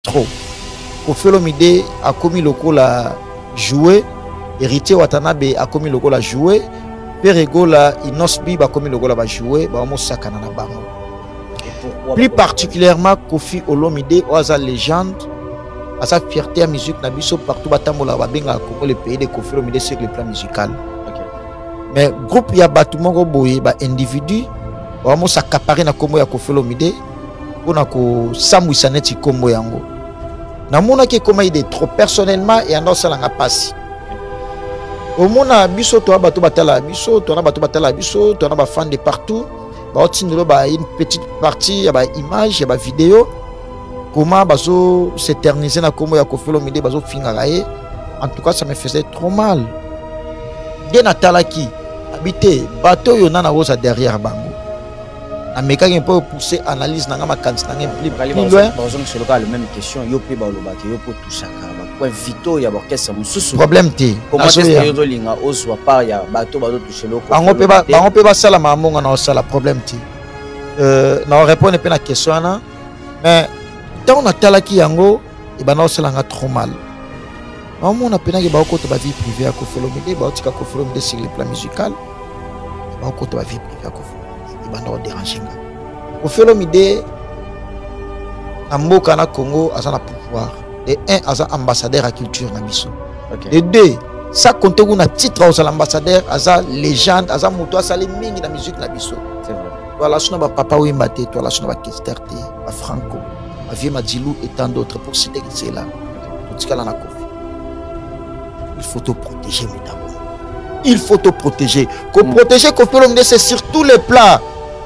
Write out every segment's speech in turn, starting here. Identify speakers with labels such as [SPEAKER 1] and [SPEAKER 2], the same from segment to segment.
[SPEAKER 1] trop. Koffi Olomide a commis le coup la jouer, héritier Watanabe a commis le coup la jouer, Peregola Inosbi a commis le coup la jouer, ba mo sakana na bango. Plus particulièrement Koffi Olomide oza légende, à sa fierté à musique na biso partout batambola ba benga ko le pays de Koffi Olomide sur le plan musical. Mais groupe ya batu moko boye ba individu ba mo s'accaparer na kombo ya Koffi Olomide pona ko samwisa neti kombo yango. Na mona ke koma ide trop personnellement et ando salanga passe. Au mona biso to batu batala biso, to na batu batala biso, to na ba fan de partout. Ba otindelo ba une petite partie ya ba image ya ba vidéo. Comment bazo s'éterniser na kombo ya Koffi Olomide bazo finga gaé. En tout cas ça me faisait trop mal. Bien atalaki habité bateau yo nana rosa derrière bango. Ameka qui peut pousser analyse nanga makansi nanga plus loin.
[SPEAKER 2] Par exemple, c'est le même question yo pe ba lobaki yo po touchaka ba point vito ya orchestre mususu.
[SPEAKER 1] Problème té.
[SPEAKER 2] Comment est-ce que yo dolinga oswa pas ya bateau bazo toucher loko.
[SPEAKER 1] Bango pe ba sala mamonga na osala problème té. Na répondre pe na question na mais tant on atalaki yango et ba na osala nga trop mal. On a pena que ba vie privée à Koffi Olomide, ba tika Koffi Olomide sur le plan musical. Ba ko ba vie privée à Koffi Olomide, ba na déranger nga. Koffi Olomide na mboka na Congo aza na pouvoir. Et un aza ambassadeur à culture na biso. Et deux, ça compte na titre aux ambassadeur aza légende, aza moto asali mingi na musique na biso.
[SPEAKER 2] C'est vrai.
[SPEAKER 1] Voilà sona ba papa Wimbate, toi sona ba Kesterte, ba Franco, ba Vieux Madilou et tant d'autres pour citer que c'est là. Tout ce là na Koffi. Il faut te protéger, mesdames. Il faut te protéger. Protéger Koffi Olomide, c'est sur tous les plans.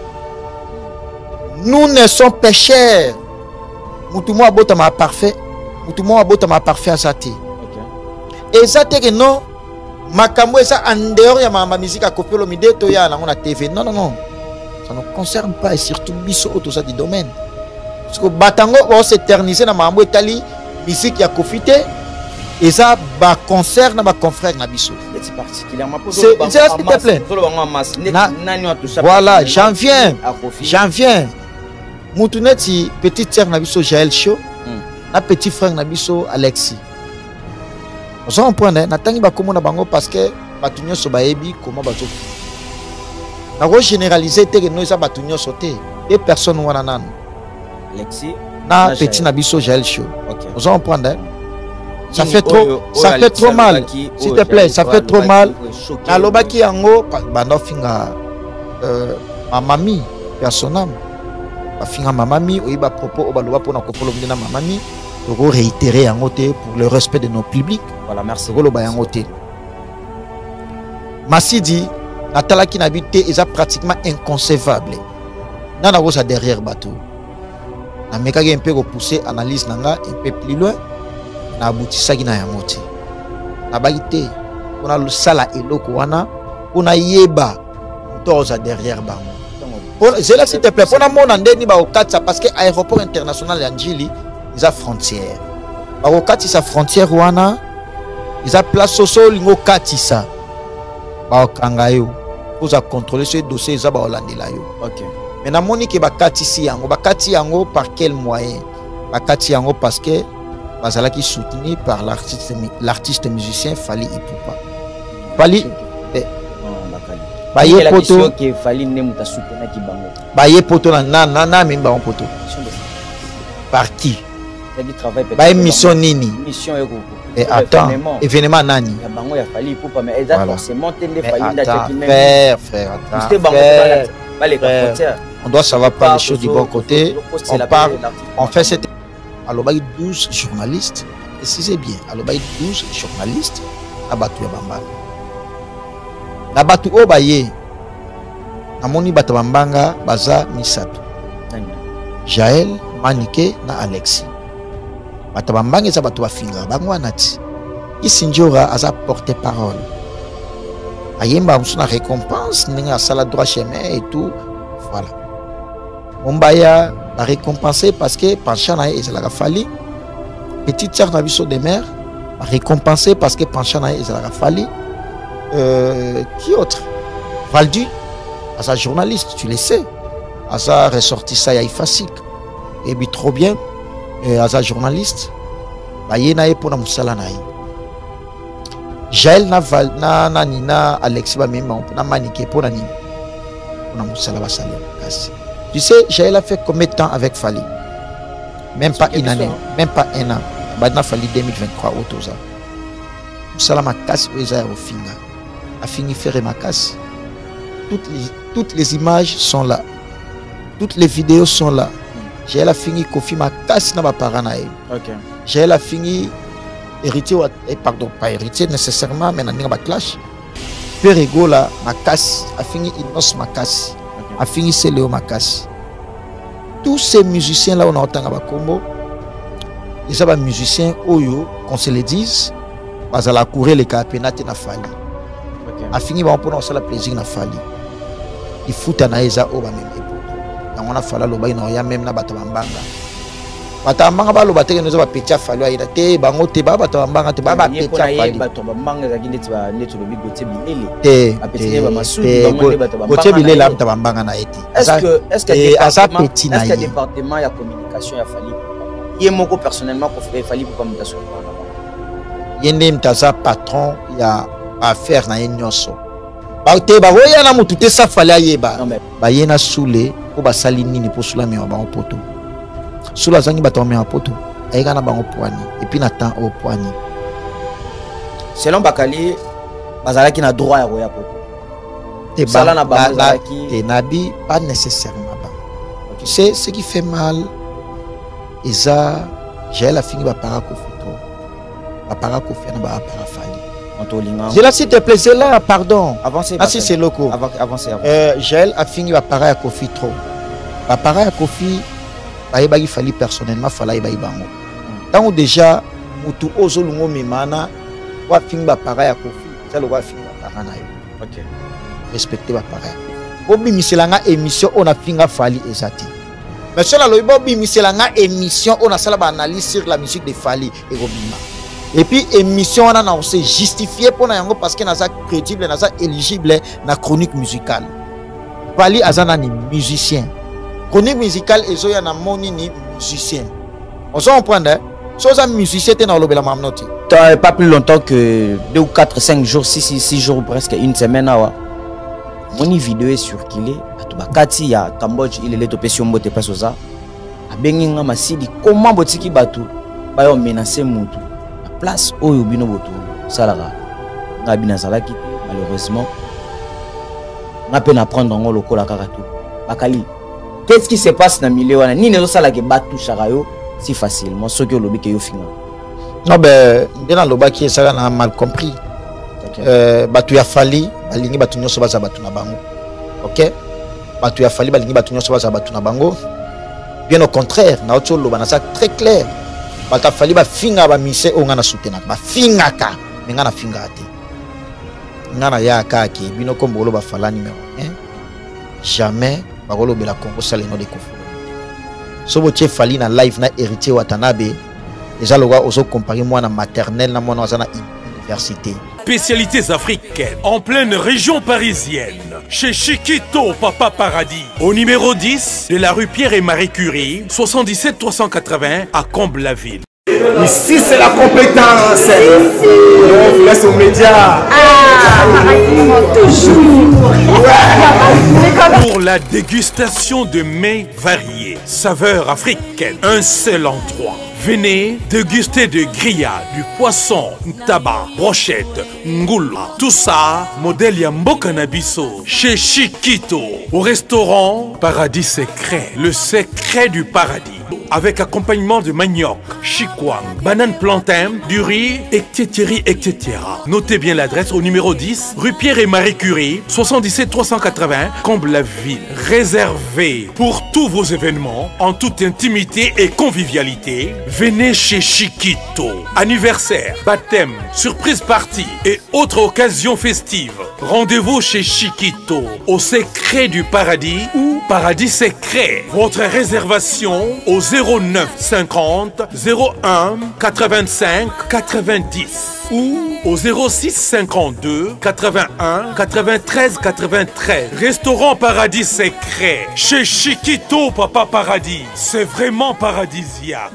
[SPEAKER 1] Nous ne sommes pécheurs. Moutoumou abotama parfait. Moutoumou abotama parfait à Zati. Et ça que non. Makambo et ça en dehors de ma musique à Koffi Olomide, toya na TV. Non, non, non. Ça ne concerne pas et surtout biso tout ça du domaine. Parce que Batango va s'éterniser dans ma Itali, musique à Koffi. Et ça concerne ma confrère Nabiso.
[SPEAKER 2] C'est particulièrement pour
[SPEAKER 1] c'est là s'il te plaît. Voilà, j'en viens. J'en viens. Moutouneti, petite sœur Nabiso Jaël Cho, na petit frère Nabiso Alexis. Vous comprenez? Natangi ba komo na bango parce que batunyo so baebi comment bazo. Na go généraliser te que nous ça batunyo sauté. Des personnes wana nan.
[SPEAKER 2] Alexis
[SPEAKER 1] na petit Nabiso Jaël Cho. Vous comprenez? Ça fait trop mal. S'il te plaît, ça fait trop mal. Alobaki yango bando finga ma mamie personnam. Ba finga ma mamie oyiba propos obaloba pona Koffi Olomide na ma mamie. Pour réitérer yango te pour le respect de nos publics.
[SPEAKER 2] Voilà, merci.
[SPEAKER 1] Goloba yango te. Masidi natalaki na bité est pratiquement inconcevable. Nana rosa derrière bateau. Na mekaki un peu repousser analyse nanga un peu plus loin. Na aboutisaki na yango te na baki te mpona losala eloko wana mpona yeba moto oza derrière bango zela s'il te plaît mpona mona ndeni bakokatisa parce que aéroport international ya Njili eza frontière bakokatisa frontière wana eza place soso olingo okatisa bakokanga yo oza contrôler ce dossier eza baolandela yo mais namoni ke bakatisi yango bakati yango par quel moyen bakati yango parce que Bazalaki soutenu par l'artiste musicien Fally Ipupa. Fally Baye poto
[SPEAKER 2] que Fally nemuta soutenir ki bango.
[SPEAKER 1] Baye poto na même ba poto. Par qui?
[SPEAKER 2] Qui travaille peut-être.
[SPEAKER 1] Baye mission nini?
[SPEAKER 2] Mission eko.
[SPEAKER 1] Et attends, événement nani?
[SPEAKER 2] Ya bango ya Fally Ipupa mais exactement forcément tende Fally ndaki
[SPEAKER 1] même. Frère, on doit savoir pas les choses du bon côté. On parle, on fait cette Alobaï 12 journalistes, précisez bien, Alobaï 12 journalistes, Abatu Yabambanga. Nabatu Obaye, Namoni Batabambanga, Baza Misato, Jaël, Manike, na Alexis. Batabambanga est Abatu Afinga, Bangwanati. Isinjora a porte-parole. Ayemba, on a récompense, n'a sala droit chemin et tout. Voilà. Mombaya a récompensé parce que Panchana et Zalaga Fally, petite sœur Nabiso de mère, a récompensé parce que Panchana et Zalaga Fally. Qui autre? Valdu, à sa journaliste, tu le sais, à sa ressorti ça y facile. Et puis trop bien, aza journaliste baye na ye pona musala na ye Jaël na Alexis Bamema na manike pona nini pona musala basali makasi. Tu sais Jaël a fait combien de temps avec Fali? Même pas une année, même pas un an. Badna Fali 2023 autoza musala makasi oza au finga a fini faire makasi. Toutes les images sont là, toutes les vidéos sont là. Jaël a fini Kofi makasi na ba parents na ye.
[SPEAKER 2] OK.
[SPEAKER 1] Jaël a fini héritier pardon pas héritier nécessairement mais na ba clash. Père Egola makasi a fini Inos makasi.
[SPEAKER 2] OK.
[SPEAKER 1] A fini Céléo makasi. Tous ces musiciens là on entend ba combo. Ils sont des musiciens oyo qu'on se le dise bazala courir les capenate na Fali.
[SPEAKER 2] OK.
[SPEAKER 1] A fini ba on ça la plaisir na Fali. Il fout na eza o ba même donc on a fallu loba ina ya même na bato bambanga bato bambanga ba loba te nous ba petit Fali aida te bango te ba bato bambanga te ba petit Fali
[SPEAKER 2] bato bambanga za kineti ba neto lobi gote bilele
[SPEAKER 1] te
[SPEAKER 2] apetine ba masudi bango te bato bambanga
[SPEAKER 1] gote bilele amta bambanga na eti
[SPEAKER 2] est-ce que département ya communication ya Fali il est moko personnellement pour faire Fali pour communication
[SPEAKER 1] yende mtaza patron ya affaire na nyonso ba te ba roya na mutu te sa Fali ayeba ba yena soule ko basali nini po sula me ba poto sula zangi bato me poto ayika na bango poani et puis na temps au poani
[SPEAKER 2] selon Bakali bazalaki na droit ya roya poto
[SPEAKER 1] et sala na bazalaki et nabi pas nécessairement ba tu sais ce qui fait mal eza Jaël a fini ba para ko photo ba para ko faire na ba para Fali. Je la s'il te plaît, c'est là, pardon.
[SPEAKER 2] Avancez.
[SPEAKER 1] Ah si c'est loco.
[SPEAKER 2] Avancez.
[SPEAKER 1] Jaël a fini par parler à Kofi trop. Par parler à Kofi, il fallait personnellement fallait bango. Tant déjà mutu ozolungo memana, wa fini par parler à Kofi, ça le wa fini par parler na yo.
[SPEAKER 2] OK.
[SPEAKER 1] Respectez par parler. Bobi miselanga émission on a fini fali ezati. Mais cela le bobi miselanga émission on a sala ba analyse sur la musique de Fali et Robima. Et puis émission on a aussi justifié pour na parce que naza crédible naza éligible na chronique musicale. Fali azana ni musicien. Chronique musicale et zoya na moni ni musicien. On s'en comprend hein? Soza musicien te na lobela mamnoti.
[SPEAKER 2] Pas plus longtemps que 2 ou 4 5 jours 6 jours presque une semaine awa. Moni vidéo est circulé bato bakati ya Cambodge il est topé sur mbote pasoza. Abenginga masidi comment botiki bato bayo menacer mutu. Place oyo bino boto salara nga bina salaki malheureusement nga pe na prendre ngo lokola kaka tout Bakali qu'est-ce qui se passe na milieu wana nini zo sala ke batu charayo si facilement ce que lobi ke yo finga
[SPEAKER 1] non ben ndena lobaki ça na mal compris batu ya Fali balingi batu nyoso baza batu na bango OK batu ya Fali balingi batu nyoso baza batu na bango bien au contraire na otso loba na ça très clair bata Fali ba finga ba mise o ngana soutenir ba finga ka ngana finga ate ngana ya ka ki bino kombolo ba Fala numéro 1 jamais ba golo bela Congo sale no de kofu so botie Fali na live na héritier Watanabe déjà le roi oso comparer moi na maternelle na moi na université.
[SPEAKER 3] Spécialités africaines en pleine région parisienne chez Chiquito Papa Paradis au numéro 10 de la rue Pierre et Marie Curie 77 380 à Comble-la-Ville.
[SPEAKER 4] Ici c'est la compétence. On vous laisse aux médias. Toujours.
[SPEAKER 3] Pour la dégustation de mets variés, saveurs africaines, un seul endroit. Venez déguster de grillades, du poisson, tabac, brochette, ngoula. Tout ça, modèle Yamboka Nabiso, chez Chiquito, au restaurant Paradis Secret, le secret du paradis. Avec accompagnement de manioc, chikwang, banane plantain, du riz, etc. Notez bien l'adresse au numéro 10, rue Pierre et Marie Curie, 77 380, Comble-la-Ville. Réservé pour tous vos événements, en toute intimité et convivialité. Venez chez Chiquito. Anniversaire, baptême, surprise party et autres occasions festives. Rendez-vous chez Chiquito, au secret du paradis ou Paradis Secret. Votre réservation au 0 09 50 01 85 90 ou au 06 52 81 93 93. Restaurant Paradis Secret chez Chiquito Papa Paradis. C'est vraiment paradisiaque.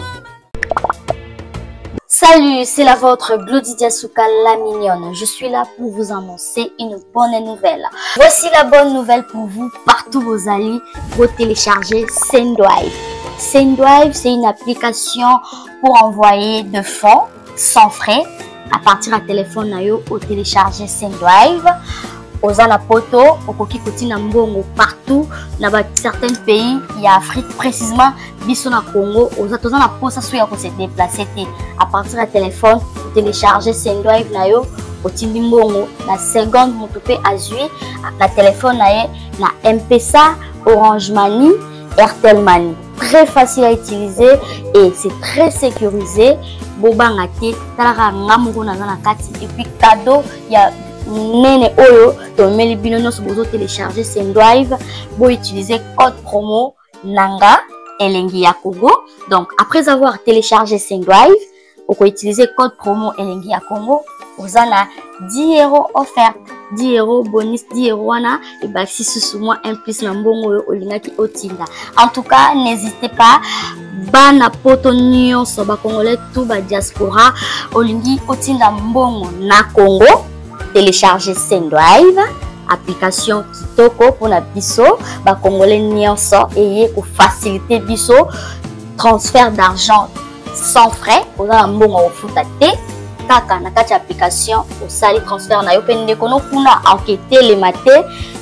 [SPEAKER 5] Salut, c'est la vôtre Glodidia Souka la mignonne. Je suis là pour vous annoncer une bonne nouvelle. Voici la bonne nouvelle pour vous, partout vos alliés, vous téléchargez Sendwive. Sendwive, c'est une application pour envoyer de fonds sans frais à partir du téléphone nayo au télécharger Sendwive. Aux anapoto, au koki koti na mbongo partout, dans certains pays, il y a Afrique précisément, biso na Congo, aux atozana posa souya ko se déplacer à partir du téléphone, télécharger Sendwive nayo, au tindi mbongo na seconde motope azui, na téléphone naye na M-Pesa, Orange Money, Airtel Money. Très facile à utiliser et c'est très sécurisé. Boba ngate, talara ngamungo na zana kati et puis cadeau, il y a nene oyo to meli bino nyonso bozo télécharger Sendwive bo utiliser code promo nanga elengi ya Congo. Donc après avoir téléchargé Sendwive, vous pouvez utiliser code promo elengi ya Congo, vous avez 10 € offert, 10 € bonus, 10 € wana et bah si sous moi un plus na mbongo olingaki otinda. En tout cas, n'hésitez pas bana poto nyonso ba congolais tout ba diaspora olingi otinda mbongo na Congo. Télécharger Sendwive, application kitoko pour la biso, ba congolais nyonso et pour faciliter biso transfert d'argent sans frais. Pour la mbongo ofutate kaka na kati application au sali transfert na yo pende kono kuna enquêter les maté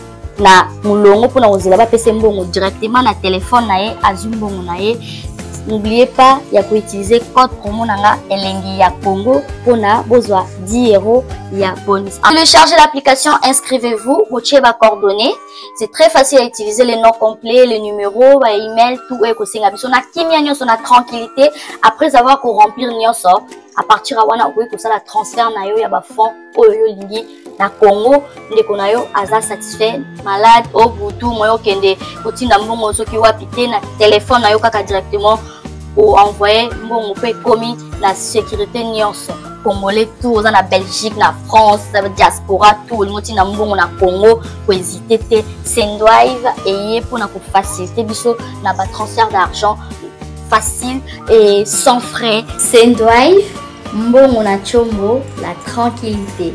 [SPEAKER 5] na mulongo pour na ozela ba pese mbongo directement na téléphone na ye azumbongo na ye. N'oubliez pas, il y a utiliser code promo nanga elengi ya Congo pour na bozwa 10 € ya bonus. Téléchargez l'application, inscrivez-vous, vous avez vos coordonnées. C'est très facile à utiliser, les noms complets, les numéros, les emails, tout est possible. On a kimia nyonso na tranquillité après avoir qu'on remplir nyonso. À partir de wana vous pouvez la transfert na yo ya ba fonds oyo lingi na Congo ndeko na yo aza satisfait malade au butu moyo kende otinda mbongo soki wapite na téléphone na yo kaka directement ou envoyer mbongo pe komi na sécurité nyonso congolais tout aux na Belgique na France diaspora tout le monde na mbongo na Congo pour hésiter te Sendwive et pour na faciliter biso na ba transfert d'argent facile et sans frais. Sendwive, mbongo na chombo, la tranquillité.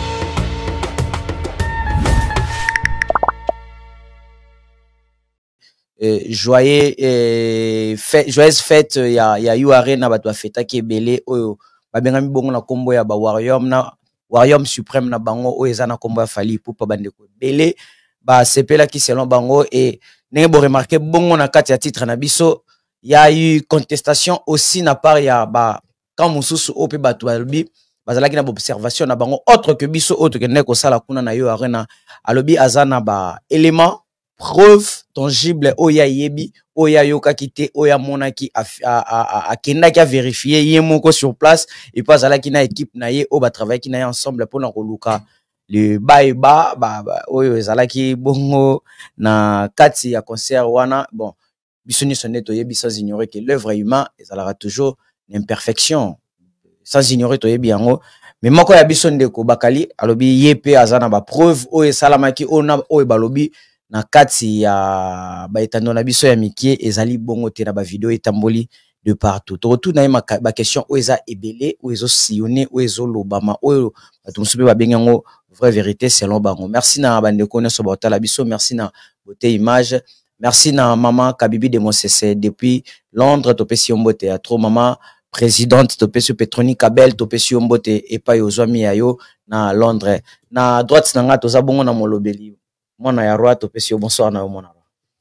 [SPEAKER 2] Joyeuse fête ya URN na bato feta ki ebele oyo babengami bongo na kombo ya ba Warrior Supreme na bango oyo eza na kombo ya Fally Ipupa bandeko ebele ba sepela ki selon bango et ndenge bo remarquer bongo na kati ya titre na biso. Il y a eu contestation aussi na part ya ba quand mususu ope batu albi bazalaki na observation na bango autre que biso autre que neko sala kuna na yo arena alobi azana ba élément preuve tangible oya yebi oya yoka kite oya monaki a kendaki a vérifier yemoko sur place et pas azalaki na équipe na ye o ba travailler ki na ye ensemble pour na koluka le ba oyo ezalaki bongo na kati ya concert wana bon. Bisoni sonneto yebi sans ignorer que l'œuvre humaine ezalaka toujours l'imperfection sans ignorer to yebi yango mais moko ya biso ndeko bakali alobi yepe azana ba preuve o esalamaki ona o balobi na kati ya ba etando na biso ya mikie ezali bongo te na ba vidéo etamboli de partout to retour na ba question o eza ebele o ezo sillonner o ezo lobama o batumsupe ba bengango vraie vérité selon bango. Merci na bandeko na so ba biso, merci na beauté image. Merci na maman Kabibi de Mosese depuis Londres, topesi ombote ya trop maman présidente topesi Petroni Kabel topesi ombote epa yozwami yayo na Londres. Na droite na nga toza bongo na molobeli. Mona ya roi topesi bonsoir na mona.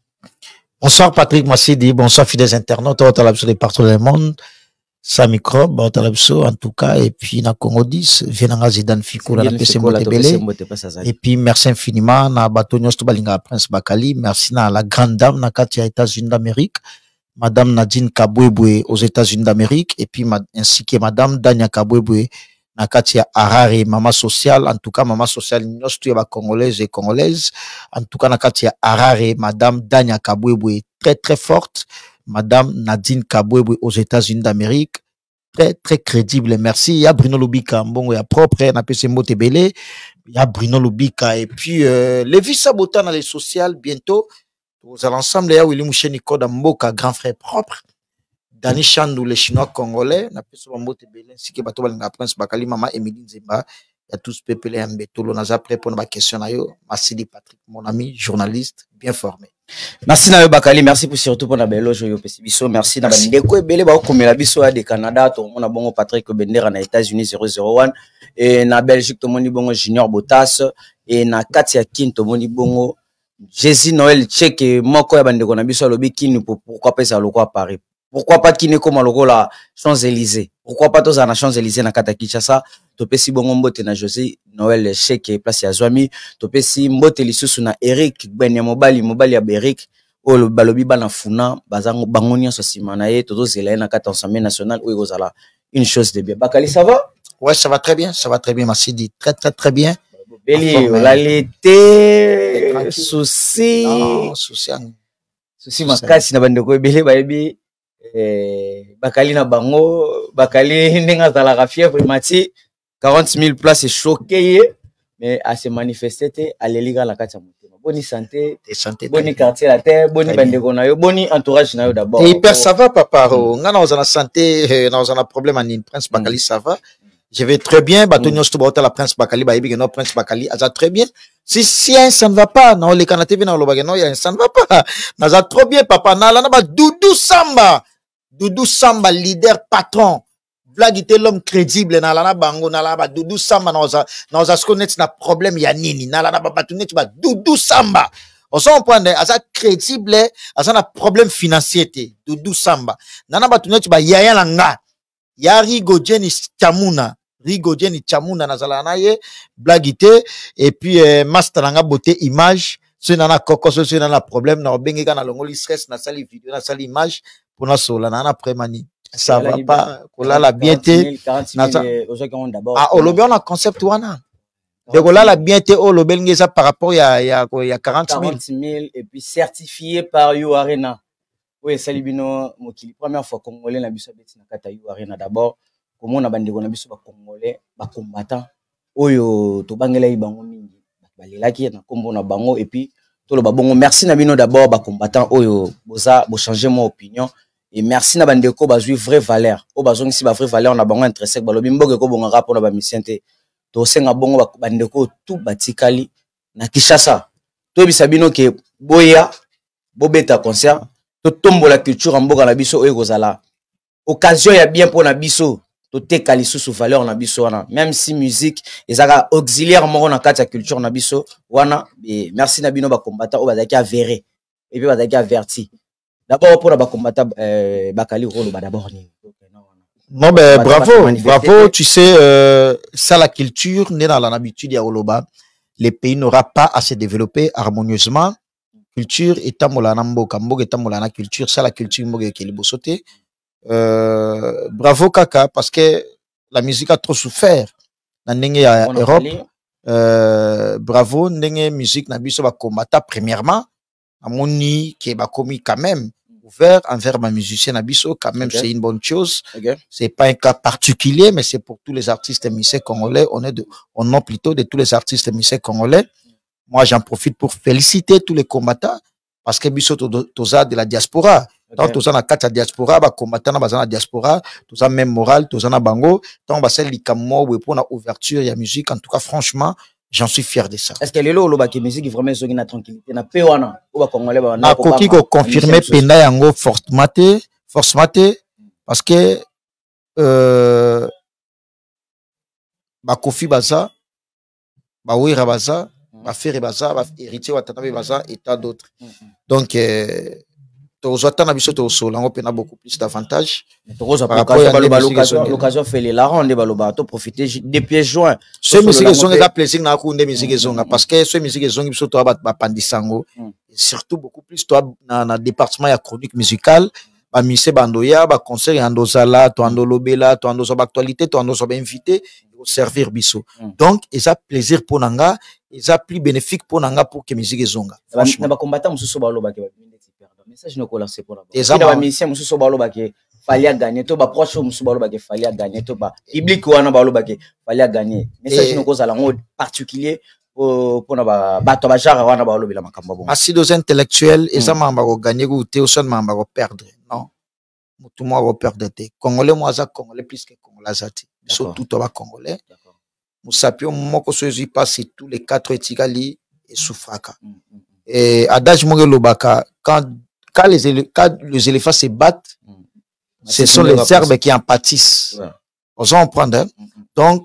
[SPEAKER 1] Bonsoir Patrick Massidi, bonsoir fidèles internautes, on est de partout dans le monde. Sa microbe, on en tout cas, et puis na Congo 10, Venanga Zidane Fikou, la PC Motebele, et puis merci infiniment na Batonios Tobalinga Prince Bakali, merci na la grande dame na Katia États-Unis d'Amérique, Madame Nadine Kabwebwe aux États-Unis d'Amérique, et puis ainsi que Madame Dania Kabwebwe na Katia Harare, maman sociale, en tout cas maman sociale, nous tous congolaises et congolaises, en tout cas na Katia Harare, Madame Dania Kabwebwe, très très forte. Madame Nadine Kabwebwe aux États-Unis d'Amérique. Très, très crédible. Merci. Il y a Bruno Lubika. Bon, il y a propre, on appelle Mbote Belé. Il y a Bruno Lubika. Et puis, Lévi Sabota dans les sociales, bientôt. Vous allez ensemble, il y a Willy Mouché Nicoda Mboka, grand frère propre. Dani Chandou, les Chinois congolais. On appelle Mbote Belé. Si que Bato Balinga Prince Bakali, Maman Emily Nzemba. Il y a tous Pépélé Mbetolo. On a prêt pour ma question. Merci Patrick, mon ami, journaliste, bien formé.
[SPEAKER 2] Merci Nayo Bakali, merci pour surtout pour la belle joyo Pesibiso, merci na bandeko ebele ba ko mela biso ya de Canada, to mona bongo Patrick Bendera na États-Unis 001 et na Belgique to moni bongo Junior Botas et na Katia Kin to moni bongo Jésus Noël Tcheke moko ya bandeko na biso lobi Kin pourquoi pas ça loko à Paris. Pourquoi pas Kin comme loko la Champs-Élysées. Pourquoi pas tous na Champs-Élysées na Kata Kinshasa. Topesi bongo mbote na José Noël Cheke place ya Zwami topesi mbote lisusu na Eric Benya mobali ya Eric o balobi bana funa bazango bangonia so sima na ye toto zela na kata ensemble national ou ezala une chose de bien. Bakali ça va?
[SPEAKER 1] Ouais, ça va très bien, merci dit très très très bien.
[SPEAKER 2] Beli la l'été souci makasi na bandeko ebele bayebi Bakali na bango Bakali ninga zala ka fièvre mati 40 000 places choqué, mais à se manifester, à l'élégant la carte. Bonne santé, bonne quartier la terre, bonne bandegonayo, bonne entourage nayo d'abord.
[SPEAKER 1] Hyper ça va papa. On a la santé, on a un problème en Prince Bakali ça va. Je vais très bien. Batonio Stubota la Prince Bakali, baïbi no Prince Bakali, ça très bien. Si ça ne va pas, non les canadiens dans le bagano, ça ne va pas. Ça trop bien papa. Na la na ba Doudou Samba, leader patron. Vlad l'homme crédible na la bango na la ba Doudou Samba na za connaître na problème ya nini na la ba batunet ba Doudou Samba on s'en prend asa crédible asa na problème financier te Doudou Samba na batunet ba yaya langa ya Rigo Jenny Chamuna na zala na ye blagité et puis master nga beauté image ce nana koko ce nana problème na bengi kana longoli stress na sali vidéo na sali image pour na sola na prémani. Ça va pas, kola la bienté. Ah, au lobby on a concept wana. De kola la bienté au lobby ngeza par rapport ya 40 000
[SPEAKER 2] et puis certifié par You Arena. Oui, salibino mokili première fois congolais na biso beti na kata You Arena d'abord. Comme on a bandeko na biso ba congolais ba combattant. Oyo to bangela ibango mingi. Balelaki na kombo na bango et puis to lo ba bongo merci na bino d'abord ba combattant oyo boza bo changer mon opinion. Et merci na bandeko bazui vraie valeur. O bazongi si ba vraie valeur na bango intéressé ba lobi mboke ko bonga rapport na ba misiente. To senga bongo ba bandeko tout batikali na Kinshasa. To bisabino ke boya bobeta concert to tombo la culture en mboka na biso oyo kozala. Occasion ya bien pour na biso to tekali sous valeur na biso wana. Même si musique ezaka auxiliaire moko na kati ya culture na biso wana. Et merci na bino ba combattant o bazaki avéré et puis bazaki averti. D'abord pour la combattre Bakali Rolo d'abord.
[SPEAKER 1] Non ben bravo, tu sais ça la culture n'est dans l'habitude ya Oloba. Les pays n'aura pas à se développer harmonieusement. Culture étant molana mboka étant molana culture, ça la culture mboka qui est bosoté. Bravo Kaka parce que la musique a trop souffert dans l'Europe. Bravo ndenge musique na biso ba combattre premièrement amoni qui ba commis quand même ouvert envers ma musicien Abisso, quand même c'est une bonne chose. C'est pas un cas particulier, mais c'est pour tous les artistes musiciens congolais. On a plutôt de tous les artistes musiciens congolais. Moi, j'en profite pour féliciter tous les combattants parce que Bisso toza de la diaspora. Tant toza na kata diaspora, ba combattants na la diaspora, toza même moral, toza na bango. Tant ba sel likamo pour la ouverture ya musique. En tout cas, franchement, j'en suis fier de ça.
[SPEAKER 2] Est-ce que les lots qui musique vraiment sont na tranquillité na pewana ou ba congolais ba
[SPEAKER 1] na koki ko confirmer penda yango force maté parce que ba Kofi baza ba Wira baza ba Ferre baza ba héritier wa Tatabe baza et tant d'autres. Donc Tozota na biso to solango pena beaucoup plus d'avantages.
[SPEAKER 2] L'occasion fait les larons de baloba to profiter depuis juin.
[SPEAKER 1] Ce musique zonga ka plaisir na ku nde musique zonga parce que ce musique zonga biso to ba pandisango surtout beaucoup plus to na département ya chronique musicale ba mise bandoya ba concert andozala to andolobela to andozo ba actualité to andozo ba invité au servir biso. Donc ça plaisir pour nanga, ça plus bénéfique pour nanga pour que musique zonga.
[SPEAKER 2] Franchement ba combattant mususu ba loba ke message ne kola c'est pour la
[SPEAKER 1] et ça
[SPEAKER 2] ba musicien musu so balo bake fallait gagner to ba proche musu balo bake fallait gagner to ba public wana balo bake fallait gagner message ne koza la mode particulier pour na ba bato ba genre wana balo bila makamba bon
[SPEAKER 1] asi dos intellectuels et ça mamba ko gagner ou te au son mamba ko perdre non tout moi ko perdre te congolais moi ça congolais plus que congolais zati surtout to ba congolais musapio moko sozi passe tous les 4 etikali et soufraka et adage monge lobaka quand les éléphants se battent, ce sont les herbes qui en pâtissent. On s'en prend. Donc,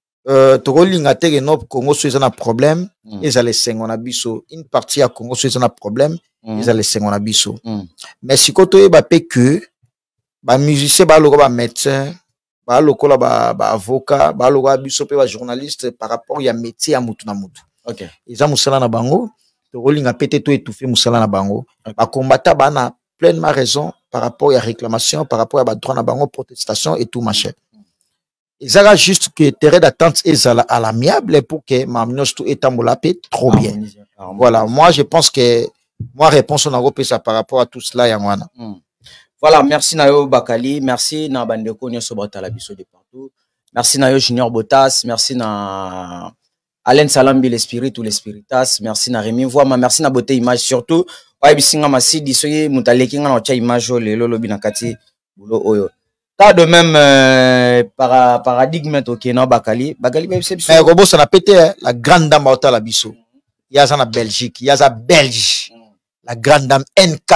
[SPEAKER 1] Congo soit un problème, ils allaient s'en abisso. Une partie à Congo soit un problème, ils allaient s'en abisso. Mais si quand tu es que, les musiciens, les médecins, les avocats, les abisso, les journalistes, par rapport à métier à Moutou na Moutou. Ils ont moussala na bango. Rolling a pété tout étouffé Moussala na bango. Ba combattant bana pleinement raison par rapport à la réclamation, par rapport à la droit na bango, protestation et tout machin. Ils ont juste que terrain d'attente est à l'amiable pour que mamnos tout est amolapé trop bien. Voilà, moi je pense que moi réponse on a repéré ça par rapport à tout cela yangwana.
[SPEAKER 2] Voilà, merci Nayo Bakali, merci na bandeko nyoso batala biso de partout. Merci Nayo Junior Botas, merci na Alain Salambi l'esprit ou l'espiritas, merci na Rémi Voima, merci na beauté image surtout. Wa bisinga masidi soye mutaleki nga na cha image le lolo binakati bulo oyo. Pas de même paradigme to kena Bakali ba biso.
[SPEAKER 1] Mais Robo ça n'a pété la grande dame ota la biso. Il y a ça en Belgique, il y a ça Belge. La grande dame NK.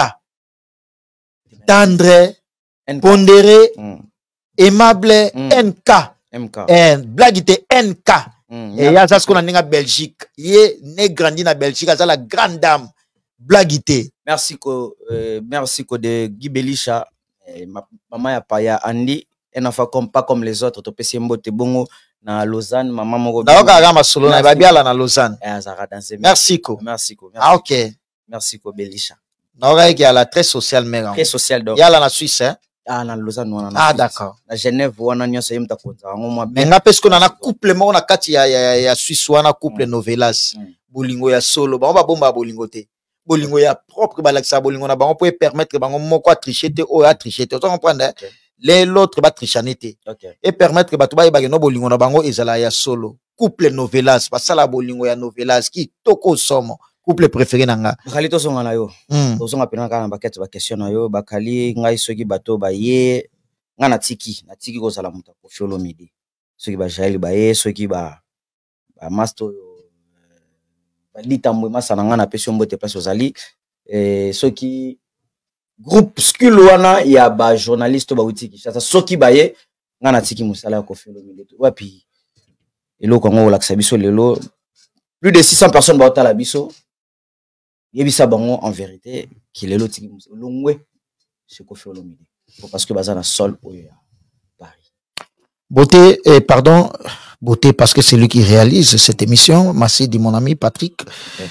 [SPEAKER 1] Tendre, pondéré, aimable NK. Blaguité NK. Et il y a ça ce qu'on a en Belgique. Il est né grandi en Belgique. Il y a la grande dame. Blaguité.
[SPEAKER 2] Merci ko de Guy Belisha. Maman ya paya Andy. Elle n'a pas comme les autres. Tu peux se mbote bongo na Lausanne. Maman moko.
[SPEAKER 1] Na Lausanne. Merci ko.
[SPEAKER 2] Merci ko.
[SPEAKER 1] Ah ok.
[SPEAKER 2] Merci ko Belisha.
[SPEAKER 1] Il y a la très sociale mère.
[SPEAKER 2] Très sociale donc.
[SPEAKER 1] Il y a la Suisse hein.
[SPEAKER 2] Ah na Lausanne wana.
[SPEAKER 1] Ah d'accord.
[SPEAKER 2] Na Genève wana nyonso yemta konza.
[SPEAKER 1] Mais nga parce qu'on a couple mo na kati ya Suisse wana couple novelas. Bolingo ya solo. Ba ba bomba bolingo te. Bolingo ya propre balaksa bolingo na bango pour permettre bango moko a tricher te o a tricher te. Tu comprends hein? L'autre va tricher te. Et permettre ba to ba no bolingo na bango ezala ya solo. Couple novelas, ba sala bolingo ya novelas qui toko somo. Couple préféré nanga.
[SPEAKER 2] Bakali to songa na yo. To songa pena kana bakete ba question na yo, bakali ngai soki bato ba ye ngana tiki, na tiki ko sala muta ko fiolo midi. Soki ba jaili ba ye, soki ba master ba litambo masana ngana pesio mbote place ozali soki groupe skill wana ya ba journaliste ba utiki. Sasa soki ba ye ngana tiki musala ko fiolo midi. Wapi eloko ngo la biso lelo plus de 600 personnes ba otala biso. Yebisa bango en vérité qu'il est l'autre longwe c'est Koffi Olomide parce que bazana sol au Paris.
[SPEAKER 1] Beauté pardon Beauté parce que c'est lui qui réalise cette émission. Merci dit mon ami Patrick.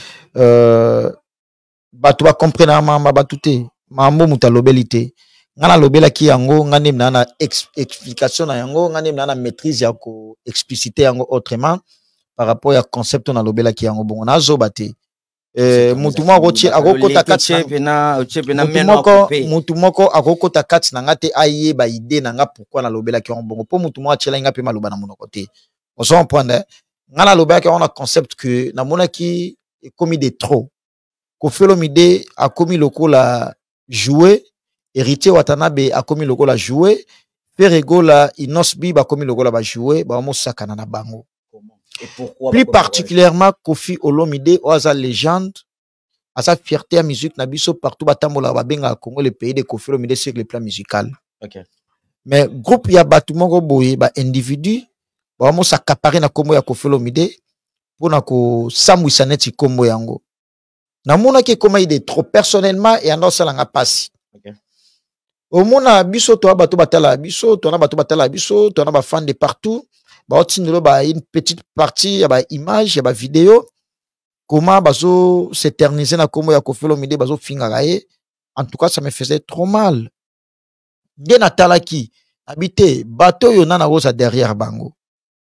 [SPEAKER 1] Bato ba comprendre ma batute mambo mutalobelité ngana lobela ki yango ngani na explication na yango ngani na maîtrise ya ko expliciter yango autrement par rapport à concept na lobela ki yango bon na zo baté mutu moko akokota kati na nga te ayeba ide na nga pourquoi na lobela ki bongo po mutu moko achela nga pe maloba na monoko te on s'en prendre nga na lobela ki on a concept que na mona ki commis de trop Koffi Olomide a commis lokola jouer héritier Watanabe a commis lokola jouer Peregola Inosbi ba commis lokola ba jouer ba mo sakana na bango.
[SPEAKER 2] Et pourquoi
[SPEAKER 1] plus particulièrement Koffi Olomide ou sa légende à sa fierté à musique na biso partout batambola ba benga Congo le pays de Koffi Olomide sur le plan musical. Mais groupe ya batu moko boye ba individu ba mo s'accaparer na kombo ya Koffi Olomide pour na ko samwisa neti kombo yango na mona ke koma ide trop personnellement et ando sala nga pasi. Au mona biso to batu batala biso to na batu batala biso to na ba fan de partout. Une petite partie, il y a image, il y a vidéo. Comment bazo s'éterniser na komo ya Koffi Olomide bazo fingaraye. En tout cas, ça me faisait trop mal. Bien natalaki habité bateau yo nana rosa derrière bango.